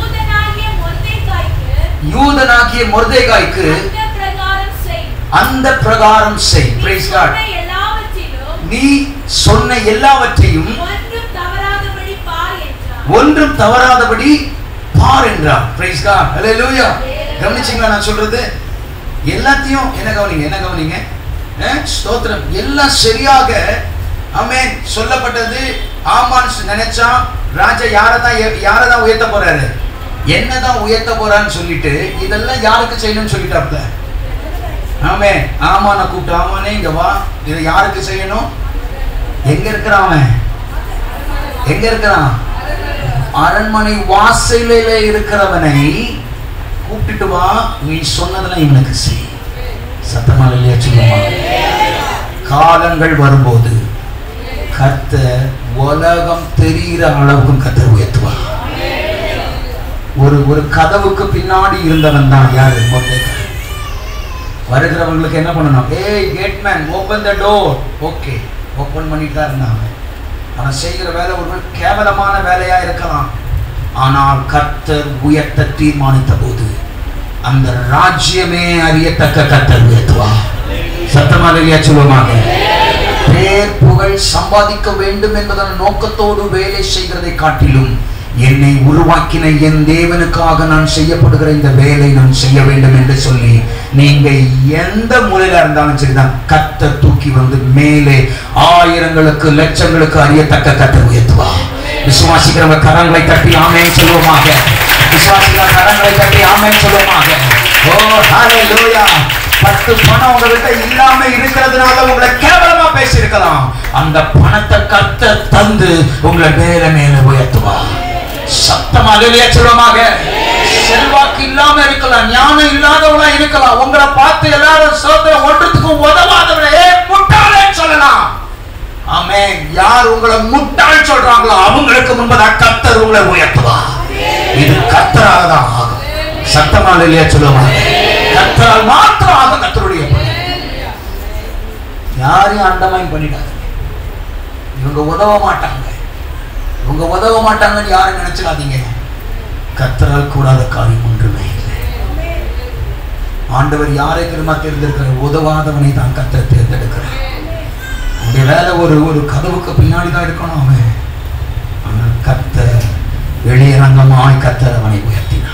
யூதனாகிய மொர்தெகாய்க்கு அந்த பிரகாரம் செய். Praise God. நீ சொன்ன எல்லாவற்றையும் ஒன்றும் தவறாதபடி பார் என்றார். Price God. ஹல்லேலூயா. கவனிச்சீங்களா நான் சொல்றது? எல்லாத்தையும் என்ன கவனிங்க, என்ன கவனிங்க. ஸ்தோத்திரம். எல்லாம் சரியாக ஆமென் சொல்லப்பட்டது. ஆமான் நினைச்சா ராஜா யாரதான் யாரதான் உயர்த்த போறாரு, என்னதான் உயர்த்த போறான்னு சொல்லிட்டு இதெல்லாம் யாருக்கு செய்யணும்னு சொல்லிட்டாப்ல. ஆமென். ஆமான கூப்பிட்டு, ஆமானே இங்க வா, இதை யாருக்கு செய்யணும்? எங்க இருக்கிறான் அவன்? எங்க இருக்கிறான்? அரண்மனை வாசலிலே இருக்கிறவனை கூப்பிட்டு வா, நீ சொன்னதெல்லாம் இவனுக்கு செய். சத்தமா இல்லையா சொல்லுமா? காலங்கள் வரும்போது கர்த்தர் உலகம் தெரிகிற அளவுக்கு கர்த்தர் உயர்த்துவார். ஒரு ஒரு கதவுக்கு பின்னாடி இருந்தவன் தான் யாரு? மொர்தெகாய். வருகிறவங்களுக்கு என்ன பண்ணணும்? ஏய் gateman, open the door. Okay, open பண்ணிட்டு தான் இருந்தாங்க. அவன் செய்கிற வேலை ஒரு கேவலமான வேலையா இருக்கலாம். ஆனால் கர்த்தர் உயர்த்த தீர்மானித்த போது அந்த ராஜ்யமே அறியத்தக்க கர்த்தர் உயர்த்துவார். சத்தமா இல்லையா சொல்லுவாங்க. பேர் புகழ் சம்பாதிக்க வேண்டும் என்பதன் நோக்கத்தோடு வேலை செய்கிறதை காட்டிலும் என்னை உருவாக்கின என் தேவனுக்காக நான் செய்யப்படுகிற இந்த வேலை நான் செய்ய வேண்டும் என்று சொல்லி நீங்க எந்த மூலையில இருந்தாலும் சரிதான், கர்த்தர் தூக்கி வந்து மேலே ஆயிரங்களுக்கு லட்சங்களுக்கு அறியத்தக்க கர்த்தர் உயர்த்துவார். விசுவாசிக்கிறவங்க கரங்களை தட்டி ஆமென் சொல்லுவோமாக. விசுவாசிக்கிற கரங்களை தட்டி ஆமென் சொல்லுவோமாக. ஓ ஹalleluya. பத்து பணம் உங்ககிட்ட இல்லாம இருக்கிறதுனால உங்களை கேவலமா பேசி இருக்கலாம். அந்த பணத்தை கர்த்தர் தந்து உங்களை மேல மேல உயர்த்துவார். சத்தமா ஹalleluya சொல்லுவோமாக. செல்வாக்கு இல்லாம இருக்கலாம், ஞானம் இல்லாதவங்களா இருக்கலாம். உங்களை பார்த்து எல்லாரும் சோதனை ஒன்றுத்துக்கும் உதவாதவனே முட்டாளேன்னு சொல்லலாம். ஆமென். யார் உங்களை முட்டாள் சொல்றாங்களோ அவங்களுக்கு முன்பதாக கர்த்தர் உங்களை உயர்த்துவார். இது கர்த்தரால தான் ஆகும். சத்தமா ஹalleluya சொல்லுவாங்க. கர்த்தரால் மாத்திரம் ஆகும். கர்த்தருடைய யாரையும் அண்டமாயின் பண்ணிடாதீங்க. இவங்க உதவ மாட்டாங்க, இவங்க உதவ மாட்டாங்கன்னு யாரும் நினைச்சுக்காதீங்க. கர்த்தரால் கூடாத காரியம் ஒன்றுமே இல்லை. ஆண்டவர் யாரை திரும்ப தேர்ந்தெடுக்கிறார்? உதவாதவனை தான் கர்த்தர் தேர்ந்தெடுக்கிறார். உடைய வேலை ஒரு ஒரு கதவுக்கு பின்னாடி தான் இருக்கணும். அவன் ஆனால் கர்த்தர் வெளியரங்கமாய் கர்த்தர் அவனை உயர்த்தினார்.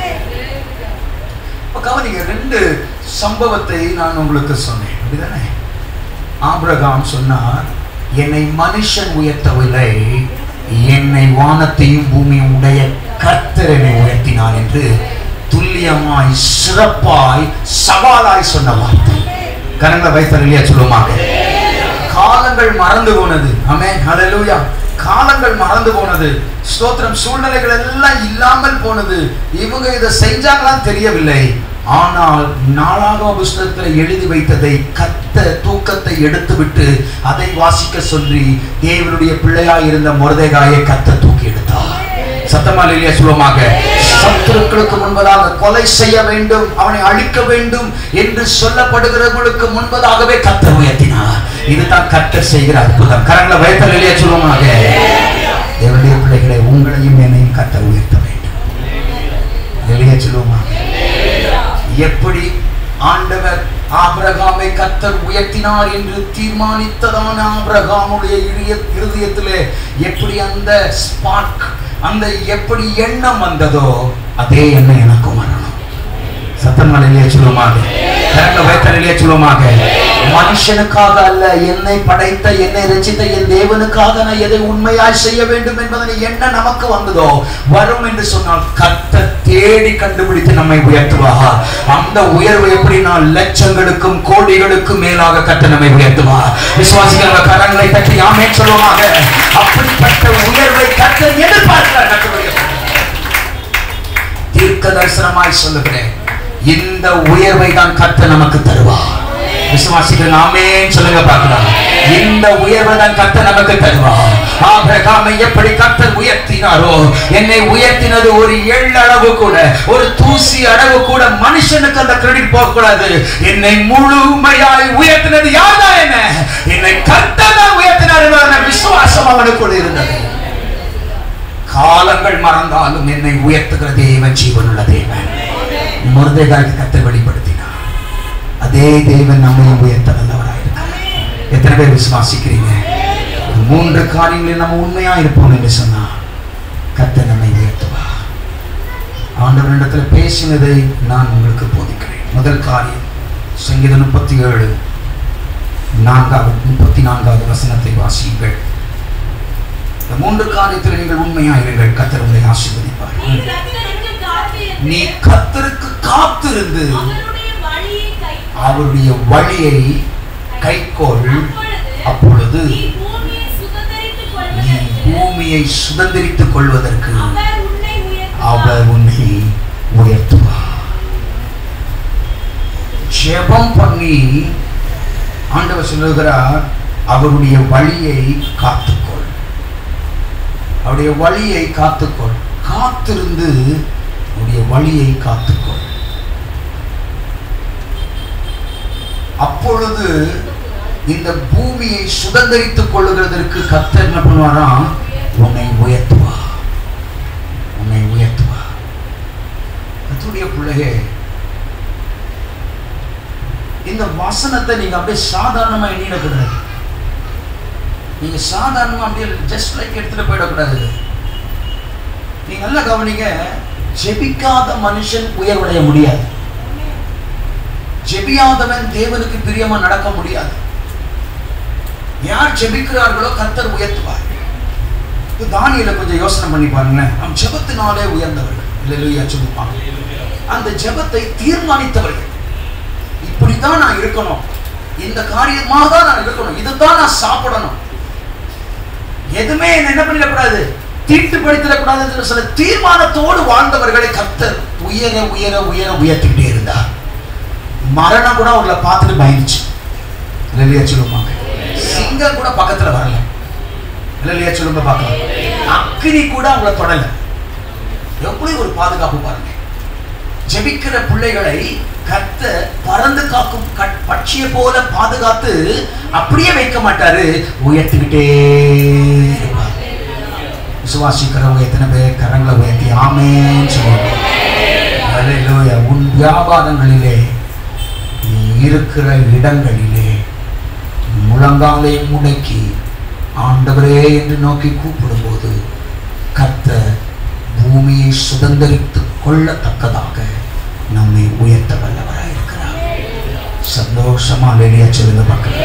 கவனிங்க, ரெண்டு சம்பவத்தை நான் உங்களுக்கு சொன்னேன், அப்படிதானே? ஆபிரகாம் சொன்னார், என்னை மனுஷன் உயர்த்தவில்லை, என்னை வானத்தையும் பூமியும் உடைய கர்த்தர் என்னை உயர்த்தினார் என்று துல்லியமாய் சிறப்பாய் சவாலாய் சொன்ன வார்த்தை. கரங்களை வைத்தறியா சொல்லுவாங்க. காலங்கள் மறந்து போனது. ஆமென் ஹalleluya. காலங்கள் மறந்து போனது. ஸ்தோத்திரம். சூழ்நிலைகள் எல்லாம் இல்லாமல் போனது. இவங்க இதை செஞ்சாங்களான்னு தெரியவில்லை. ஆனால் நாளாகம புஸ்தகத்தில் எழுதி வைத்ததை கத்த தூக்கத்தை எடுத்துவிட்டு அதை வாசிக்க சொல்லி தேவனுடைய பிள்ளையாய் இருந்த மொர்தெகாயை கத்த தூக்கி எடுத்தார். சத்தமா ஹalleluya சொல்லுவாங்க. சத்துருக்களுக்கு முன்பதாக கொலை செய்ய வேண்டும், அவனை அழிக்க வேண்டும் என்று சொல்லப்படுகிறவர்களுக்கு முன்பதாகவே கர்த்தர் உயர்த்தினார். இதுதான் கர்த்தர் செய்கிற அற்புதம். கரங்களை வைத்து ஹalleluya சொல்லுவாங்க. தேவனுடைய பிள்ளைகளை உங்களையும் என்னையும் கர்த்தர் உயர்த்த வேண்டும். ஹalleluya சொல்லுவாங்க. எப்படி ஆண்டவர் ஆபிரகாமை கர்த்தர் உயர்த்தினார் என்று தீர்மானித்ததான ஆபிரகாமுடைய இருதயத்திலே எப்படி அந்த ஸ்பார்க், அந்த எப்படி எண்ணம் வந்ததோ அதே எண்ணம் எனக்கும் வரணும். சத்தமா ஹalleluya சொல்லுவாங்க. கரங்களை வைத்து ஹalleluya சொல்லுவாங்க. மனுஷனுக்காக அல்ல, என்னை படைத்த என்னை ரட்சித்த என் தேவனுக்காக நான் எதை உண்மையாய் செய்ய வேண்டும் என்பதை என்ன நமக்கு வந்ததோ வரும் என்று சொன்னால் கர்த்தர் தேடி கண்டுபிடித்து நம்மை உயர்த்துவார். அந்த உயர்வு எப்படி நான் லட்சங்களுக்கும் கோடிகளுக்கும் மேலாக கர்த்தர் நம்மை உயர்த்துவார். விசுவாசிக்கிற கரங்களை தட்டி ஆமென் சொல்லுவாங்க. அப்படிப்பட்ட உயர்வை கர்த்தர் எதிர்பார்க்கிறார். தீர்க்க தரிசனமாய் சொல்லுகிறேன், இந்த உயர்வை தான் கர்த்தர் நமக்கு தருவார். விசுவாசிகள் ஆமென் சொல்லுங்க பார்க்கலாம். இந்த உயர்வை தான் கர்த்தர் நமக்கு தருவார். ஆபிரகாமை எப்படி கர்த்தர் உயர்த்தினாரோ, என்னை உயர்த்தினது ஒரு எள் அளவு கூட, ஒரு தூசி அளவு கூட மனுஷனுக்கு அந்த கிரெடிட் போக கூடாது. என்னை முழுமையாய் உயர்த்தினது யார்தான்? என்ன என்னை கர்த்தர் தான் உயர்த்தினார் என்ற விசுவாசம் அவனுக்குள் இருந்தது. காலங்கள் மறந்தாலும் என்னை உயர்த்துகிற தேவன் ஜீவனுள்ள தேவன். மொர்தெகாய்க்கு கர்த்தர் வெளிப்படுத்தினார். அதே தேவன் நம்மையும் உயர்த்த வல்லவராயிருக்கிறார். எத்தனை பேர் விசுவாசிக்கிறீங்க? மூன்று காரியங்களில் நம்ம உண்மையா இருப்போம் என்று சொன்னா கர்த்தர் நம்மை உயர்த்துவார். ஆண்டவரிடத்தில் பேசினதை நான் உங்களுக்கு போதிக்கிறேன். முதல் காரியம் சங்கீதம் முப்பத்தி ஏழு நான்காவது முப்பத்தி நான்காவது வசனத்தை வாசியுங்கள். இந்த மூன்று காரியத்தில் நீங்கள் உண்மையா இருங்கள், கர்த்தர் உங்களை ஆசீர்வதிப்பார். நீ கர்த்தருக்கு காத்திருந்து அவருடைய வழியை கைக்கொள், அப்பொழுது நீ பூமியை சுதந்திரித்துக் கொள்வதற்கு அவர் உன்னை உயர்த்துவார். ஜெபம் பண்ணி ஆண்டவர் சொல்லுகிறார், அவருடைய வழியை காத்துக்கொள், அவருடைய வழியை காத்துக்கொள், காத்திருந்து அவருடைய வழியை காத்துக்கொள். அப்பொழுது இந்த பூமியை சுதந்திரித்துக் கொள்ளுகிறதற்கு கர்த்தர் என்ன பண்ணுவாராம்? உன்னை உயர்த்துவா, உன்னை உயர்த்துவா. கர்த்தருடைய பிள்ளையே, இந்த வசனத்தை நீங்க அப்படியே சாதாரணமா எண்ணிடக்கூடாது. நீங்க சாதாரணமா அப்படியே ஜஸ்ட் லைக் எடுத்துட்டு போயிடக்கூடாது. நீங்க நல்லா கவனிங்க. ஜெபிக்காத மனுஷன் உயர்வடைய முடியாது. ஜெபியாதவன் தேவனுக்கு பிரியமா நடக்க முடியாது. யார் ஜெபிக்கிறார்களோ கர்த்தர் உயர்த்துவார். தானியேலை கொஞ்சம் யோசனை பண்ணி பாருங்களேன். அவன் ஜெபத்தினாலே உயர்ந்தவர்கள், அல்லேலூயா சொல்லுவாங்க. அந்த ஜெபத்தை தீர்மானித்தவர்கள், இப்படித்தான் நான் இருக்கணும், இந்த காரியமாக தான் நான் இருக்கணும், இதுதான் நான் சாப்பிடணும், எதுவுமே என்ன பண்ணிடக்கூடாது, தீட்டுப்படுத்திடக்கூடாது சில தீர்மானத்தோடு வாழ்ந்தவர்களை கர்த்தர் உயர உயர உயர உயர்த்திக்கிட்டே இருந்தார். மரணம் கூட அவர்களை பார்த்துட்டு பயந்துச்சு, இல்லையா சொல்லுவாங்க. சிங்கம் கூட பக்கத்துல வரல, இல்லையா சொல்லுங்க பார்க்கலாம். அக்கினி கூட அவங்களை தொடல. எப்படி ஒரு பாதுகாப்பு பாருங்க. ஜெபிக்கிற பிள்ளைகளை கர்த்தர் பறந்து காக்கும் பட்சியை போல பாதுகாத்து அப்படியே வைக்க மாட்டாரு, உயர்த்திக்கிட்டே இருப்பார். விசுவாசிக்கிறவங்க எத்தனை பேர் கரங்களை உயர்த்தி ஆமென் சொல்லுவாங்க. அல்லேலூயா. உன் வியாபாரங்களிலே, இருக்கிற இடங்களிலே முழங்காலை முடக்கி ஆண்டவரே என்று நோக்கி கூப்பிடும் போது கர்த்தர் பூமியை சுதந்திரித்துக் கொள்ளத்தக்கதாக நம்மை உயர்த்த வல்லவராய் இருக்கிறார். சந்தோஷமா வெளியே சொல்லுங்க பார்க்கலாம்.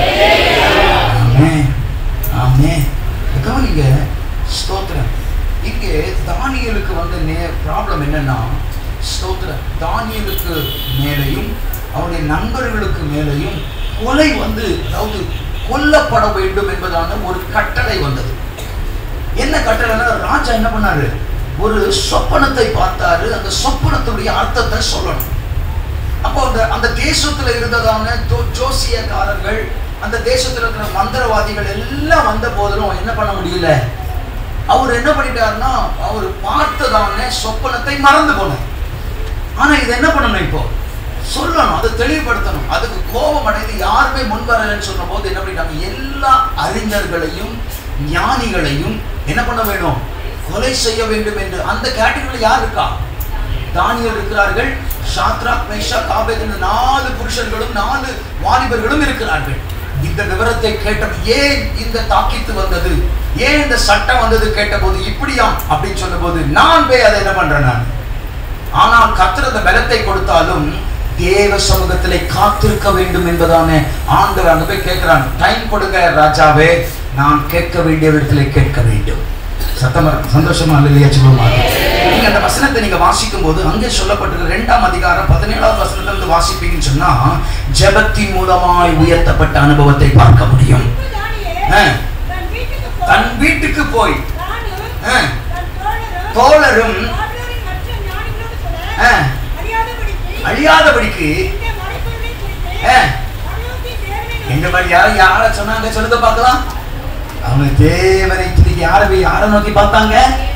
ஆமென் ஆமென். கவனிங்க, ஸ்தோத்திரம். இங்கே தானியேலுக்கு வந்து நே ப்ராப்ளம் என்னன்னா, ஸ்தோத்திரம், தானியேலுக்கு மேலையும் அவருடைய நண்பர்களுக்கு மேலையும் கொலை வந்து, அதாவது கொல்லப்பட வேண்டும் என்பதான ஒரு கட்டளை வந்தது. என்ன கட்டளைன்னா, ராஜா என்ன பண்ணாரு, ஒரு சொப்பனத்தை பார்த்தாரு, அந்த சொப்பனத்துடைய அர்த்தத்தை சொல்லணும். அப்போ அந்த அந்த தேசத்துல இருந்ததான ஜோசியக்காரர்கள், அந்த தேசத்துல இருக்கிற மந்திரவாதிகள் எல்லாம் வந்த போதிலும் என்ன பண்ண முடியல. அவர் என்ன பண்ணிட்டாருன்னா, அவர் பார்த்ததான சொப்பனத்தை மறந்து போனார். ஆனா இது என்ன பண்ணணும், இப்போ சொல்லணும், அதை தெளிவுபடுத்தணும். அதுக்கு கோபம் அடைந்து யாருமே முன்வரலன்னு சொன்ன போது என்ன பண்ணிட்டாங்க, எல்லா அறிஞர்களையும் ஞானிகளையும் என்ன பண்ண வேண்டும், கொலை செய்ய வேண்டும் என்று. அந்த கேட்டகரியில் யார் இருக்கா, தானியேல் இருக்கிறார்கள், சாத்ராக் மேஷாக் ஆபேத்நேகோ நாலு புருஷர்களும் நாலு வாலிபர்களும் இருக்கிறார்கள். இந்த விவரத்தை கேட்ட, ஏன் இந்த தாக்கீத்து வந்தது, ஏன் இந்த சட்டம் வந்தது கேட்டபோது இப்படியா அப்படின்னு சொன்ன போது நான் போய் அதை என்ன பண்றேன் நான். ஆனால் கர்த்தர் அந்த பலத்தை கொடுத்தாலும் தேவ சமூகத்திலே காத்திருக்க வேண்டும் என்பதான ஆண்டவர் அங்க போய் கேட்கிறான். டைம் கொடுங்க ராஜாவே, நான் கேட்க வேண்டிய இடத்துல கேட்க வேண்டும். சத்தமா சந்தோஷமா இல்லையா சொல்லுமா. நீங்க அந்த வசனத்தை நீங்க வாசிக்கும் போது அங்கே சொல்லப்பட்டிருக்கிற இரண்டாம் அதிகாரம் பதினேழாவது வசனத்துல இருந்து வாசிப்பீங்கன்னு சொன்னா, ஜெபத்தின் மூலமாய் உயர்த்தப்பட்ட அனுபவத்தை பார்க்க முடியும். தன் வீட்டுக்கு போய் தோழரும் அழியாதபடிக்கு எங்க மாதிரி யாரும் யார சொன்னாங்க சொல்லுங்க பார்க்கலாம். அவங்க தேவனை யாரை யாரை நோக்கி பார்த்தாங்க,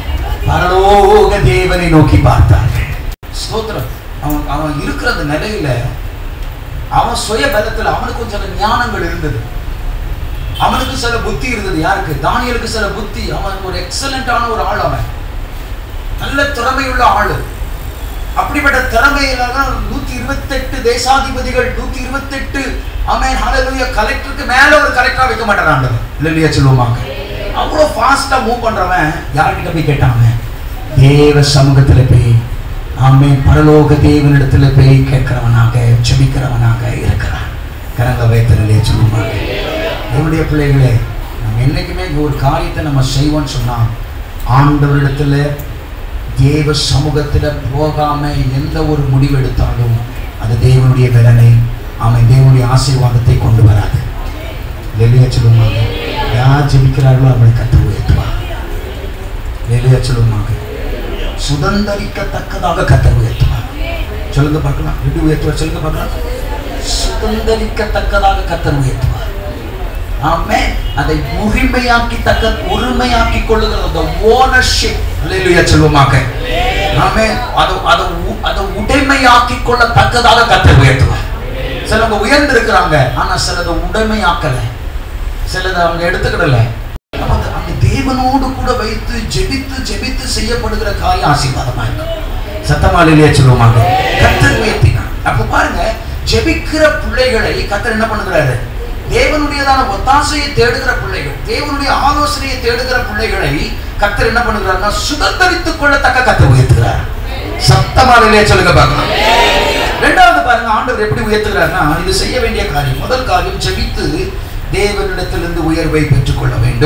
பரலோக தேவனை நோக்கி பார்த்தாங்க. ஸ்தோத்திரம். அவன் அவன் இருக்கிற நிலையில அவன் சுய பலத்துல அவனுக்கு சில ஞானங்கள் இருந்தது, அவனுக்கு சில புத்தி இருந்தது. யாருக்கு, தானியேலுக்கு சில புத்தி. அவன் ஒரு எக்ஸலண்டான ஒரு ஆள், அவன் நல்ல திறமையுள்ள ஆளு. அப்படிப்பட்ட திறமையில தான் நூத்தி இருபத்தி எட்டு தேசாதிபதிகள், நூத்தி இருபத்தி எட்டு ஆமென் ஹல்லேலூயா கலெக்டருக்கு மேல ஒரு கலெக்டரா வைக்க மாட்டாங்க, இல்லையா சொல்லுவாங்க. அவ்வளோ ஃபாஸ்டா மூவ் பண்றவன் யார்கிட்ட போய் கேட்டாங்க, தேவ சமூகத்துல போய் ஆமென் பரலோக தேவனிடத்துல போய் கேட்கிறவனாக ஜெபிக்கிறவனாக இருக்கிறான். கரங்க வைத்தலே சொல்லுவாங்க. என்னுடைய பிள்ளைகளே, நம்ம என்னைக்குமே ஒரு காரியத்தை நம்ம செய்வோம்னு சொன்னா, ஆண்டவரிடத்துல தேவ சமூகத்துல போகாம எந்த ஒரு முடிவு எடுத்தாலும் அது தேவனுடைய பலனை, அவன் தேவனுடைய ஆசீர்வாதத்தை கொண்டு வராது. வெளியே சொல்லுவாங்க, யார் ஜெபிக்கிறார்களோ அவங்களை கர்த்தர் உயர்த்துவார். வெளியே சொல்லுவாங்க, சுதந்திரிக்கத்தக்கதாக கர்த்தர் உயர்த்துவார். சொல்லுங்க பார்க்கலாம், எப்படி உயர்த்துவார் சொல்லுங்க பார்க்கலாம். சுதந்திரிக்கத்தக்கதாக கர்த்தர் உயர்த்துவார். ஆமென். அதை உரிமையாக்கி தக்க உரிமையாக்கி கொள்ளுகிற அந்த ஓனர்ஷிப், அல்லேலூயா சொல்லுவாங்க. ஆமென். அது அது அதை உடைமையாக்கி கொள்ளத்தக்கதாக கர்த்தர் உயர்த்துவார். சிலவங்க உயர்ந்து இருக்கிறாங்க, ஆனா சிலதை உடைமையாக்கல, சிலதை அவங்க எடுத்துக்கிடல. அந்த தேவனோடு கூட வைத்து ஜெபித்து ஜெபித்து செய்யப்படுகிற காரியம் ஆசீர்வாதமா இருக்கும். சத்தமா இல்லையா சொல்லுவாங்க. கர்த்தர் உயர்த்தினார். அப்ப பாருங்க, ஜெபிக்கிற பிள்ளைகளை கர்த்தர் என்ன பண்ணுகிறாரு, தேவனுடையதான ஒத்தாசையை தேடுகிற பிள்ளைகள், தேவனுடைய ஆலோசனையை தேடுகிற பிள்ளைகளை கர்த்தர் என்ன பண்ணுகிறார்னா சுதந்திரித்துக் கொள்ளத்தக்க கர்த்தர் உயர்த்துகிறார். சத்தமா இல்லையா சொல்லுங்க பார்க்கலாம். இரண்டாவது பாருங்க, ஆண்டவர் எப்படி உயர்த்துகிறார்னா, இது செய்ய வேண்டிய காரியம். முதல் காரியம், ஜெபித்து தேவனிடத்திலிருந்து உயர்வை பெற்றுக் கொள்ள வேண்டும்.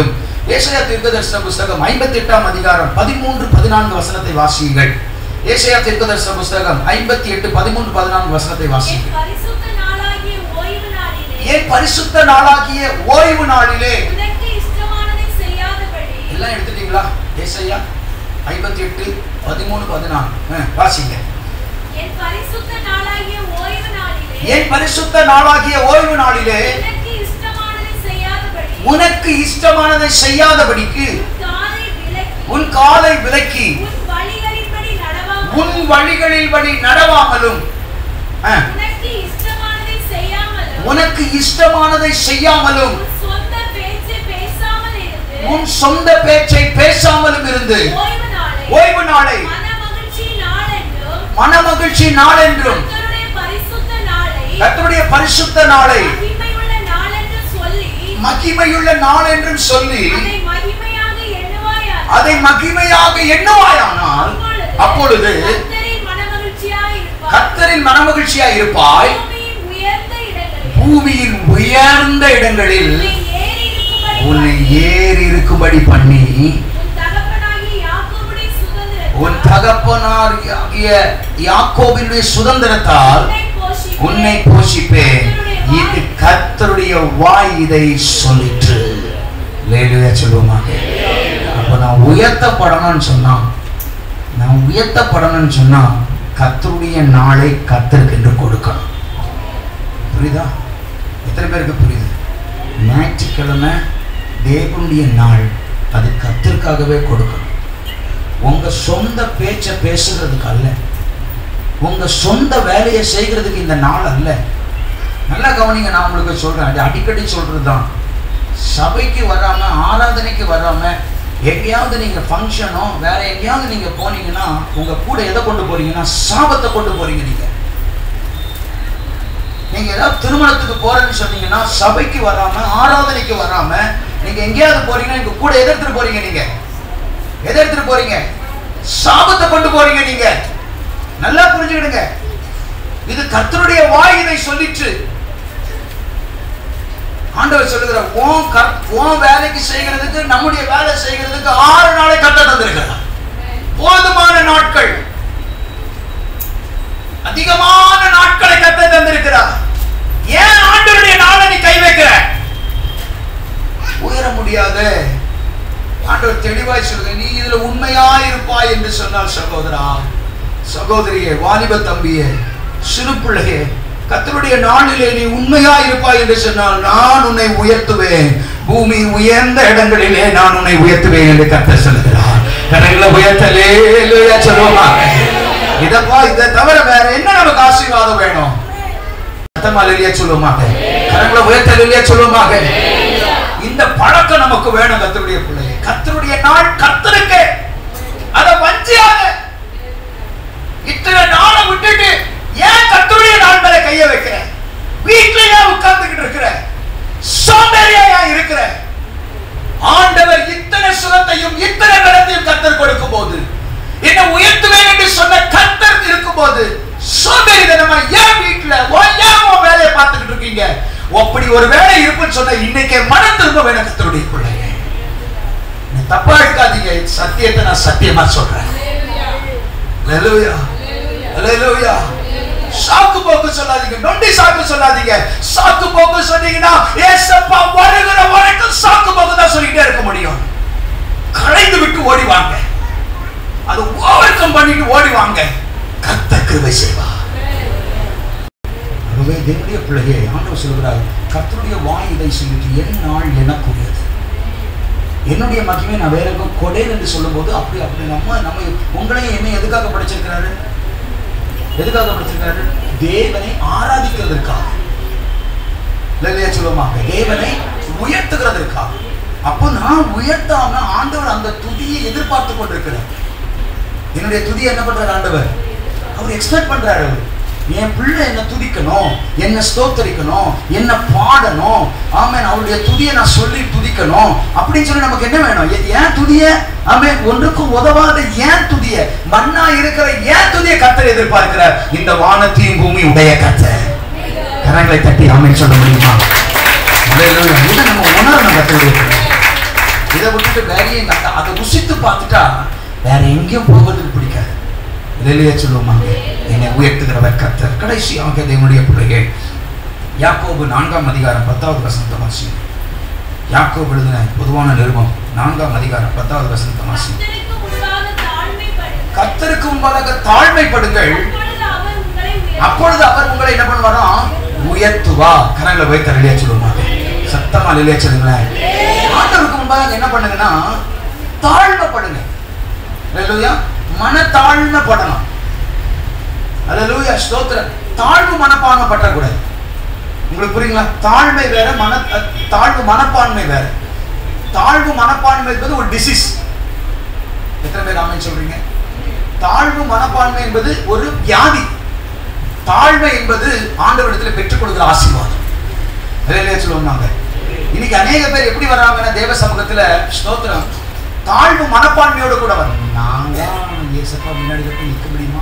ஏசாயா தீர்க்கதரிசன புத்தகம் ஐம்பத்தி எட்டாம் அதிகாரம் பதிமூன்று பதினான்கு வசனத்தை வாசியுங்கள். ஏசாயா தீர்க்கதரிசன புத்தகம் ஐம்பத்தி எட்டு பதிமூன்று பதினான்கு வசனத்தை வாசியுங்கள். என் பரிசுத்த நாளாகிய ஓய்வு நாளிலே எல்லாம் எடுத்துட்டீங்களா? ஏசாயா ஐம்பத்தி எட்டு பதிமூணு பதினான்கு வாசிங்க. என் பரிசுத்த நாளாகிய ஓய்வு நாளிலே என் பரிசுத்த நாளாகிய ஓய்வு நாளிலே உனக்கு இஷ்டமானதை செய்யாதபடிக்கு உன் காலை விலக்கி உன் வழிகளில் படி நடவாமலும் உனக்கு இஷ்டமானதை செய்யாமலும் உன் சொந்த பேச்சை பேசாமலும் இருந்து ஓய்வு நாளை மனமகிழ்ச்சி நாள் என்றும் கர்த்தருடைய பரிசுத்த நாளை மகிமையுள்ள நாள் என்றும் சொல்லி அதை மகிமையாக எண்ணுவாயானால் அப்பொழுது கர்த்தரின் மனமகிழ்ச்சியாய் இருப்பாய். பூமியின் உயர்ந்த இடங்களில் உன்னை ஏறி இருக்கும்படி பண்ணி உன் தகப்பனாகிய யாக்கோபினுடைய சுதந்திரத்தால் உன்னை போஷிப்பேன். இது கர்த்தருடைய வாய் இதை சொல்லிற்று. லேலுயா சொல்லுவோமா? அப்ப நான் உயர்த்தப்படணும்னு சொன்னா நான் உயர்த்தப்படணும்னு சொன்னா கர்த்தருடைய நாளை கர்த்தருக்கு என்று கொடுக்கணும். புரியுதா? எத்தனை பேருக்கு புரியுது? ஞாயிற்றுக்கிழமை தேவனுடைய நாள், அது கர்த்தருக்காகவே கொடுக்கணும். உங்க சொந்த பேச்சை பேசுறதுக்கு அல்ல, உங்க சொந்த வேலையை செய்கிறதுக்கு இந்த நாள் அல்ல. நல்லா கவனிங்க, நான் உங்களுக்கு சொல்றேன், அது அடிக்கடி சொல்றதுதான். சபைக்கு வராம ஆராதனைக்கு வராம எங்கேயாவது நீங்க ஃபங்க்ஷனோ வேற எங்கேயாவது நீங்க போனீங்கன்னா உங்க கூட எதை கொண்டு போறீங்கன்னா சாபத்தை கொண்டு போறீங்க. நீங்க நீங்க ஏதாவது திருமணத்துக்கு போறேன்னு சொன்னீங்கன்னா சபைக்கு வராம ஆராதனைக்கு வராம நீங்க எங்கேயாவது போறீங்கன்னா நீங்க கூட எதிர்த்துட்டு போறீங்க. நீங்க எதிர்த்துட்டு போறீங்க, சாபத்தை கொண்டு போறீங்க. நீங்க நல்லா புரிஞ்சுக்கிடுங்க, இது கர்த்தருடைய வாய் இதை சொல்லிற்று. ஆண்டவர் சொல்லுகிற உன் உன் வேலைக்கு செய்கிறதுக்கு நம்முடைய வேலை செய்கிறதுக்கு ஆறு நாளை கர்த்தர் தந்திருக்கிறார். போதுமான நாட்கள், அதிகமான நாட்களை கர்த்தர் தந்திருக்கிறார். ஏன் ஆண்டவருடைய நாளை நீ கை வைக்கிற? உயர முடியாது. ஆண்டவர் தெளிவாய் சொல்லுங்க, நீ இதுல உண்மையாய் இருப்பாய் என்று சொன்னால் சகோதரா சகோதரியே வாலிப தம்பியே சிறு பிள்ளையே, கர்த்தருடைய நாளிலே நீ உண்மையாய் இருப்பாய் என்று சொன்னால் நான் உன்னை உயர்த்துவேன். பூமி உயர்ந்த இடங்களிலே நான் உன்னை உயர்த்துவேன் என்று கர்த்தர் சொல்லுகிறார். கரங்களை உயர்த்தலே சொல்லுவோமா? இதப்பா இதை தவிர வேற என்ன நமக்கு ஆசீர்வாதம் வேணும்? சத்தமாலேயே சொல்லுவோமாக, கரங்களை உயர்த்தலே சொல்லுவோமாக. இந்த பழக்கம் நமக்கு வேணும். கர்த்தருடைய பிள்ளை, கர்த்தருடைய நாள் கர்த்தருக்கு, அத வஞ்சியாத இத்தனை நாளை விட்டுட்டு ஏன் கர்த்தருடைய நாள் மேல கைய வைக்கிற? வீட்டிலேயே உட்கார்ந்துகிட்டு இருக்கிற, சோம்பேறியா இருக்கிற. ஆண்டவர் இத்தனை சுகத்தையும் இத்தனை பலத்தையும் கர்த்தர் கொடுக்கும் போது, என்ன உயர்த்துவேன் என்று சொன்ன கர்த்தர் இருக்கும் போது சோம்பேறித்தனமா ஏன் வீட்டுல ஏன் வேலையை பார்த்துக்கிட்டு இருக்கீங்க? அப்படி ஒரு வேலை இருக்குன்னு சொன்ன இன்னைக்கு மனம் திரும்ப வேணும். கர்த்தருடைய பிள்ளைங்க, தப்பா எடுக்காதீங்க, சத்தியத்தை நான் சத்தியமா சொல்றேன். அல்லேலூயா, அல்லேலூயா. சாக்கு போக்கு சொல்லாதீங்க, நொண்டி சாக்கு சொல்லாதீங்க. சாக்கு போக்கு சொன்னீங்கன்னா ஏசப்பா வருகிற வரைக்கும் சாக்கு போக்கு தான் சொல்லிட்டே இருக்க முடியும். களைந்து விட்டு ஓடி வாங்க, அது ஓவர் கம் பண்ணிட்டு ஓடி வாங்க. கர்த்தர் கிருபை செய்வார். அதுவே தேவனுடைய பிள்ளையே, ஆண்டவர் சொல்கிறார், கர்த்தருடைய வாய் இதை சொல்லிட்டு என் நாள் எனக்குரியது, என்னுடைய மகிமை நான் வேற கொடேன் என்று சொல்லும் போது அப்படி அப்படி நம்ம நம்ம உங்களையும் என்ன எதுக்காக படிச்சிருக்கிறாரு? எதுக்காக படிச்சிருக்காரு? தேவனை ஆராதிக்கிறதுக்காக, இல்லையா சொல்லுவாங்க, தேவனை உயர்த்துகிறதற்காக. அப்போ நான் உயர்த்தாம ஆண்டவர் அந்த துதியை எதிர்பார்த்து கொண்டிருக்கிறார். என்னுடைய துதியை என்ன பண்றாரு ஆண்டவர்? அவர் எக்ஸ்பெக்ட் பண்றாரு. என் பிள்ளை என்ன துதிக்கணும், என்ன ஸ்தோத்தரிக்கணும், என்ன பாடணும். ஆமென். அவருடைய துதியை நான் சொல்லி துதிக்கணும் அப்படின்னு சொல்லி நமக்கு என்ன வேணும்? ஏன் துதிய? ஆமென். ஒன்றுக்கும் உதவாத ஏன் துதிய, மண்ணா இருக்கிற ஏன் துதிய கர்த்தர் எதிர்பார்க்கிறார். இந்த வானத்தையும் பூமி உடைய கர்த்தர். கரங்களை தட்டி ஆமென் சொல்ல முடியுமா? இதை நம்ம உணரணும். கர்த்தருடைய இதை விட்டுட்டு வேறையே அதை ருசித்து பார்த்துட்டா வேற எங்கேயும் போகிறதுக்கு பிடிக்காது. இல்லையே சொல்லுவாங்க, என்னை உயர்த்துகிறவர் கர்த்தர். கடைசியாக தேவனுடைய பிள்ளைகள் யாக்கோபு நான்காம் அதிகாரம் பத்தாவது வசனத்தை வாசி. யாக்கோபு எழுதின பொதுவான நிருபம் நான்காம் அதிகாரம் பத்தாவது வசனத்தை வாசி. கர்த்தருக்கு முன்பாக தாழ்மைப்படுங்கள், அப்பொழுது அவர் உங்களை என்ன பண்ணுவாராம்? உயர்த்துவா. கரங்களை போய் தரலையா சொல்லுவாங்க, சத்தமா இல்லையா சொல்லுங்களேன். ஆண்டவருக்கு முன்பாக என்ன பண்ணுங்கன்னா தாழ்மைப்படுங்க. அல்லேலூயா. மன தாழ்மைப்படணும். அல்லேலூயா, ஸ்தோத்திரம். தாழ்வு மனப்பான்மை பற்றக்கூடாது. உங்களுக்கு புரியுங்களா? தாழ்மை வேற, மன தாழ்வு மனப்பான்மை வேற. தாழ்வு மனப்பான்மை என்பது ஒரு டிசீஸ். எத்தனை பேர் ஆமென் சொல்றீங்க? தாழ்வு மனப்பான்மை என்பது ஒரு வியாதி. தாழ்மை என்பது ஆண்டவரிடத்தில் பெற்றுக் கொடுக்கிற ஆசீர்வாதம். அல்லேலூயா சொல்லுவாங்க. இன்னைக்கு அநேக பேர் எப்படி வர்றாங்கன்னா தேவ சமூகத்துல ஸ்தோத்திரம் தாழ்வு மனப்பான்மையோடு கூட வரும். நாங்க இயேசுப்பா முன்னாடி போய் நிற்க முடியுமா?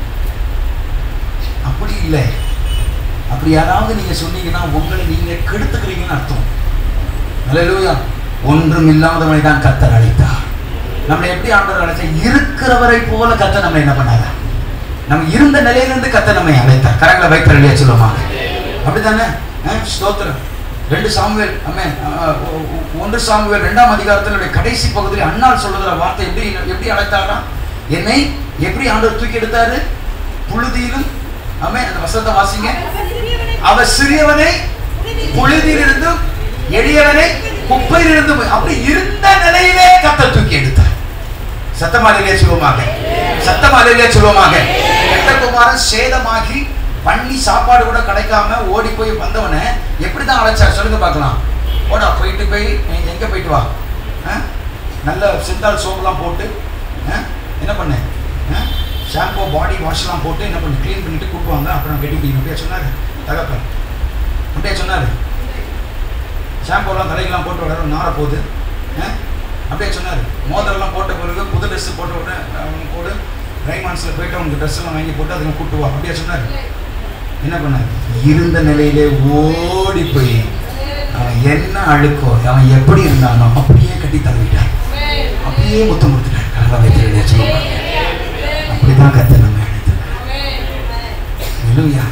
அப்படி இல்லை. அப்படி யாராவது நீங்க சொன்னீங்கன்னா உங்களை நீங்க கெடுத்துக்கிறீங்கன்னு அர்த்தம். அல்லேலூயா. ஒன்றும் இல்லாதவனை தான் கர்த்தர் அழைத்தார். நம்மளை எப்படி ஆண்டவர் அழைத்தார்? இருக்கிறவரை போல கர்த்தர் நம்ம என்ன பண்ணாங்க? நம்ம இருந்த நிலையிலிருந்து கர்த்தர் நம்மை அழைத்தார். கரங்களை வைத்தரலையா சொல்லுவாங்க. அப்படித்தானே? ஸ்தோத்திரம். ரெண்டு சாமுவேல் ஆமென் ஒன்று சாமுவேல் இரண்டாம் அதிகாரத்தினுடைய கடைசி பகுதியில் அன்னாள் சொல்லுகிற வார்த்தை எப்படி எப்படி அழைத்தாரா? என்னை எப்படி ஆண்டவர் தூக்கி எடுத்தாரு? புழுதியிலும். ஆமென். அந்த வசனத்தை வாசிங்க. அவர் சிறியவனை புழுதியிலிருந்தும் எளியவனை குப்பையிலிருந்தும் அப்படி இருந்த நிலையிலே கர்த்தர் தூக்கி எடுத்தார். சத்தமாலையிலே சொல்லுவோமாக, சத்தமாலையிலே சொல்லுவோமாக. கெட்டகுமாரன் சேதமாகி பண்ணி சாப்பாடு கூட கிடைக்காம ஓடி போய் வந்தவனை எப்படிதான் அழைச்சார் சொல்லுங்க பார்க்கலாம். ஓடா போயிட்டு போய் எங்க போயிட்டு வா, நல்ல சிந்தால் சோப்பெல்லாம் போட்டு என்ன பண்ண, ஷாம்போ பாடி வாஷ்லாம் போட்டு என்ன பண்ணி க்ளீன் பண்ணிட்டு கூப்பிடுவாங்க. அப்புறம் கெட்டி அப்படியே சொன்னாரு தகப்பன். அப்படியே சொன்னாரு ஷாம்போலாம் தலைக்கெல்லாம் போட்டு விட நார போகுது. அப்படியே சொன்னார். மோதிரெல்லாம் போட்ட பிறகு புது ட்ரெஸ்ஸு போட்ட உடனே அவங்க போடு ரைமான்ஸில் போய்ட்டு அவங்க ட்ரெஸ் எல்லாம் வாங்கி போட்டு அதுங்க கூட்டுவா. அப்படியே சொன்னார். என்ன பண்ணார்? இருந்த நிலையிலே ஓடி போய் அவன் என்ன அழுக்கோ அவன் எப்படி இருந்தானோ அப்படியே கட்டி தருவிட்டார். அப்படியே முத்தம் கொடுத்துட்டார். கரங்களை வைத்து சொல்லுவாங்க. அப்படிதான் கர்த்தர் நம்ம எடுத்துக்கிறார்.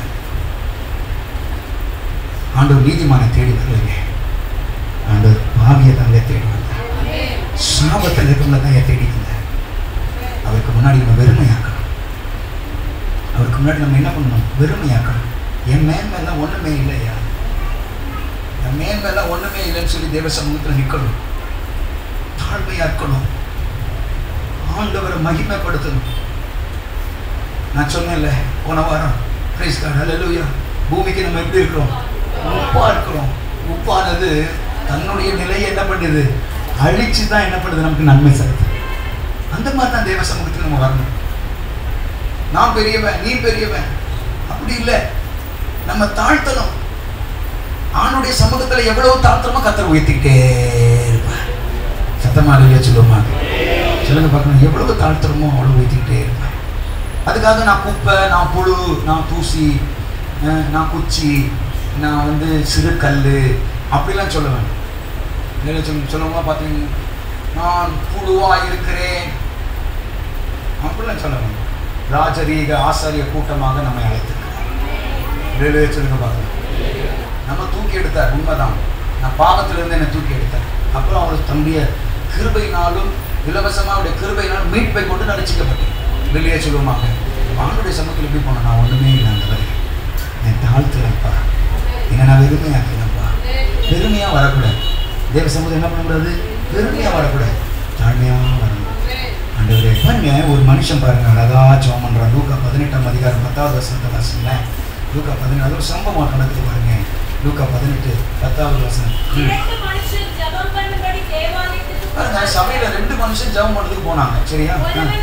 ஆண்டவர் நீதிமானை தேடி வரலைங்க. ஆண்டவர் பாவியை தாங்க தேடி வந்தார். சாபத்தில் இருக்கவங்கள தான் ஏன் தேடி வந்தார். அவருக்கு முன்னாடி நம்ம வெறுமையாக்கணும். அவருக்கு முன்னாடி நம்ம என்ன பண்ணணும்? வெறுமையாக்கணும். என் மேன்மையெல்லாம் ஒன்றுமே இல்லையா, என் மேன்மையெல்லாம் ஒன்றுமே இல்லைன்னு சொல்லி தேவ சமூகத்தில் நிற்கணும். தாழ்மையாக இருக்கணும். ஆண்டவரை மகிமைப்படுத்தணும். நான் சொன்னேன்ல போன வாரம், பிரைஸ் காட், ஹல்லேலூயா. பூமிக்கு நம்ம எப்படி இருக்கிறோம்? உப்பா இருக்கிறோம். உப்பானது தன்னுடைய நிலையை என்ன பண்ணுது? அழிச்சு தான் என்ன பண்ணுது? நமக்கு நன்மை செய்யுது. அந்த மாதிரி தான் தேவ சமூகத்துக்கு நம்ம வரணும். நான் பெரியவன், நீ பெரியவன் அப்படி இல்லை. நம்ம தாழ்த்தணும். ஆணுடைய சமூகத்தில் எவ்வளவு தாழ்த்தணுமோ கர்த்தர் உயர்த்திக்கிட்டே இருப்பார். சத்தமா இல்லையா சொல்லுமா? சொல்லுங்க பார்க்கணும். எவ்வளவு தாழ்த்தணுமோ அவ்வளவு உயர்த்திக்கிட்டே இருப்பார். அதுக்காக நான் குப்பை, நான் புழு, நான் தூசி, நான் குச்சி, நான் வந்து சிறு கல் அப்படிலாம் சொல்ல வேண்டும். சொல்ல சொல்லுவா பார்த்தீங்க, நான் புழுவாக இருக்கிறேன் அப்படிலாம் சொல்ல வேண்டும். ராஜரீக ஆசாரிய கூட்டமாக நம்மை அழைத்திருக்கிறார். சொல்லுங்க பார்க்கலாம். நம்ம தூக்கி எடுத்தார், உண்மைதான். நான் பாவத்திலிருந்து என்னை தூக்கி எடுத்தார். அப்புறம் அவர் தன்னுடைய கிருபையினாலும் இலவசமாக அவருடைய கிருபையினாலும் மீட்பை கொண்டு நடிச்சிக்கப்பட்டேன். வெளியே சொல்லுவாங்க. ஆண்டுடைய சமூகத்தில் எப்படி போனேன்? நான் ஒன்றுமே இல்லை. அந்த வரை என் தாழ்த்துறேன்ப்பா, என்ன நான் வெறுமையாக்கிறேன்ப்பா. பெருமையாக வரக்கூடாது. தேவ சமூகம் என்ன பண்ணக்கூடாது? பெருமையாக வரக்கூடாது, தாழ்மையாக வரணும். ஆண்டவரே பாருங்க, ஒரு மனுஷன் பாருங்க அழகா ஜெபம் பண்றான். லூக்கா பதினெட்டாம் அதிகாரம் பத்தாவது வசனத்தை வாசிங்களேன். லூக்கா பதினெட்டு ஒரு சம்பவம் நடக்குது பாருங்க. லூக்கா பதினெட்டு பத்தாவது வசனம். பாருங்க, சபையில ரெண்டு மனுஷன் ஜெபம் பண்றதுக்கு போனாங்க. சரியா?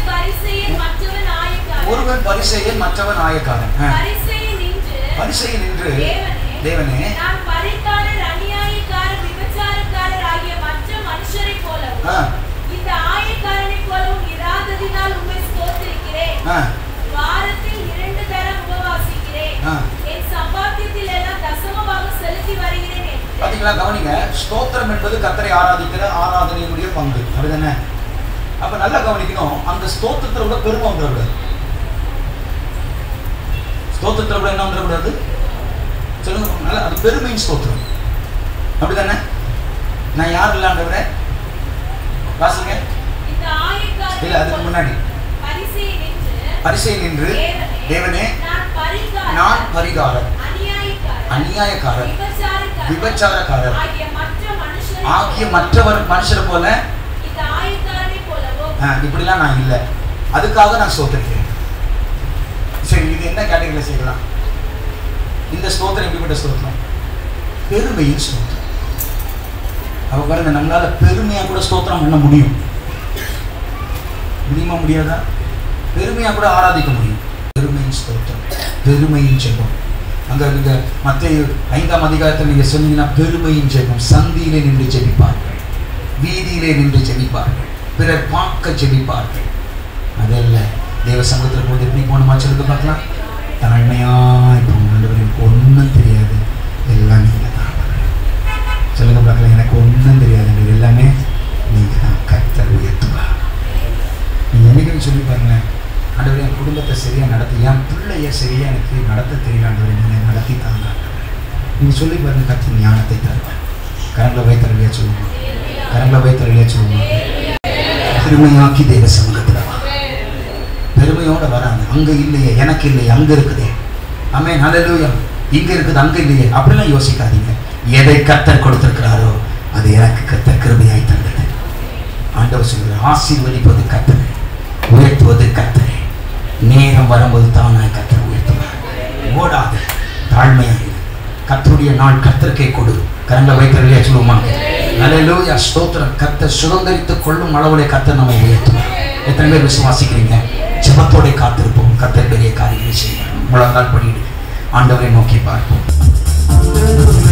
ஒருவன் பரிசேயன், மற்றவன் ஆயக்காரன். பரிசேயன் நின்று, தேவனே வாரத்தில் இரண்டு தரம் உபவாசிக்கிறேன், என் சம்பாத்தியத்தில் எல்லாம் தசமமாக செலுத்தி வருகிறேன். கவனிங்களா? கவனிங்க. ஸ்தோத்திரம் என்பது கர்த்தரை ஆராதிக்கிற ஆராதனையினுடைய பங்கு, அப்படிதானே? அப்ப நல்லா கவனிக்கணும். அந்த ஸ்தோத்திரத்துல கூட பெருமை வந்துடக்கூடாது. ஸ்தோத்திரத்துல கூட என்ன வந்துடக்கூடாது சொல்லுங்க. நல்லா, அது பெருமையின் ஸ்தோத்திரம், அப்படிதானே? நான் யார் இல்ல ஆண்டவரே வாசிங்க. இல்ல, அதுக்கு முன்னாடி பரிசை நின்று தேவனே நான் பரிகாரர், அநியாயக்காரர், விபச்சாரக்காரர் ஆகிய மற்றவர் மனுஷரை போல இப்படிலாம் நான் இல்லை, அதுக்காக நான் ஸ்தோத்திரிக்கிறேன். சரி, இது என்ன கேட்டகரியில் செய்யலாம்? இந்த ஸ்தோத்திரம் எப்படிப்பட்ட ஸ்தோத்திரம்? பெருமையின் ஸ்தோத்திரம். அவ பாருங்க, நம்மளால பெருமையா கூட ஸ்தோத்திரம் பண்ண முடியும். முடியுமா? முடியாதா? பெருமையா கூட ஆராதிக்க முடியும். பெருமையின் ஸ்தோத்திரம், பெருமையின் ஜெபம். அங்க நீங்க மத்தேயு ஐந்தாம் அதிகாரத்தில் நீங்க சொன்னீங்கன்னா, பெருமையின் ஜெபம். சந்தியிலே நின்று ஜெபிப்பார்கள், வீதியிலே நின்று ஜெபிப்பார்கள், பிறர் பார்க்க ஜெபிப்பார்கள். அதல்ல தேவ சமூகத்தில் போது எப்படி போனோமா சொல்லுங்க பார்க்கலாம். தாழ்மையாய் எனக்கு ஒன்றும் தெரியாது, எல்லாம் நீங்க தான் சொல்லுங்க பார்க்கலாம். எனக்கு ஒன்றும் தெரியாது, எல்லாமே நீங்க தான். கர்த்தர் உயர்த்துவா. நீங்க என்னைக்குன்னு சொல்லி பாருங்க, ஆண்டவரே என் குடும்பத்தை சரியா நடத்தி, என் பிள்ளைய சரியா எனக்கு நடத்த தெரியல ஆண்டவரே, நீங்க நடத்தி தாங்க ஆண்டவரே. நீங்க சொல்லி பாருங்க, கர்த்தர் ஞானத்தை தருவார். கரங்களை வைத்தரலையா சொல்லுவோம், கரங்களை வைத்தரலையா சொல்லுவோம். பெருமையாக்கி தேவ சமூகத்தில் வா. பெருமையோட வராங்க. அங்க இல்லையே, எனக்கு இல்லையே, அங்க இருக்குதே. ஆமென், ஹல்லேலூயா. இங்க இருக்குது, அங்க இல்லையே, அப்படிலாம் யோசிக்காதீங்க. எதை கர்த்தர் கொடுத்திருக்கிறாரோ அது எனக்கு கர்த்தர் கிருபையாய் தந்தது. ஆண்டவர் சொல்கிறார், ஆசீர்வதிப்பது கர்த்தர், உயர்த்துவது கர்த்தர். நேரம் வரும்போது தானாய் கர்த்தர் உயர்த்துவார். ஓடாது, தாழ்மையாக கர்த்தருடைய நாள் கர்த்தருக்கே கொடு. கரங்களை வைத்தவர்களே சொல்லுவோமா? ஹல்லேலூயா, ஸ்தோத்திரம். கர்த்தர் சுதந்திரித்துக் கொள்ளும் அளவுலே கர்த்தர் நம்மை உயர்த்துவார். எத்தனை பேர் விசுவாசிக்கிறீங்க? ஜெபத்தோட காத்திருப்போம். கர்த்தர் பெரிய காரியங்களை செய்வார். முழங்கால் படியிடு, ஆண்டவரை நோக்கி பார்ப்போம்.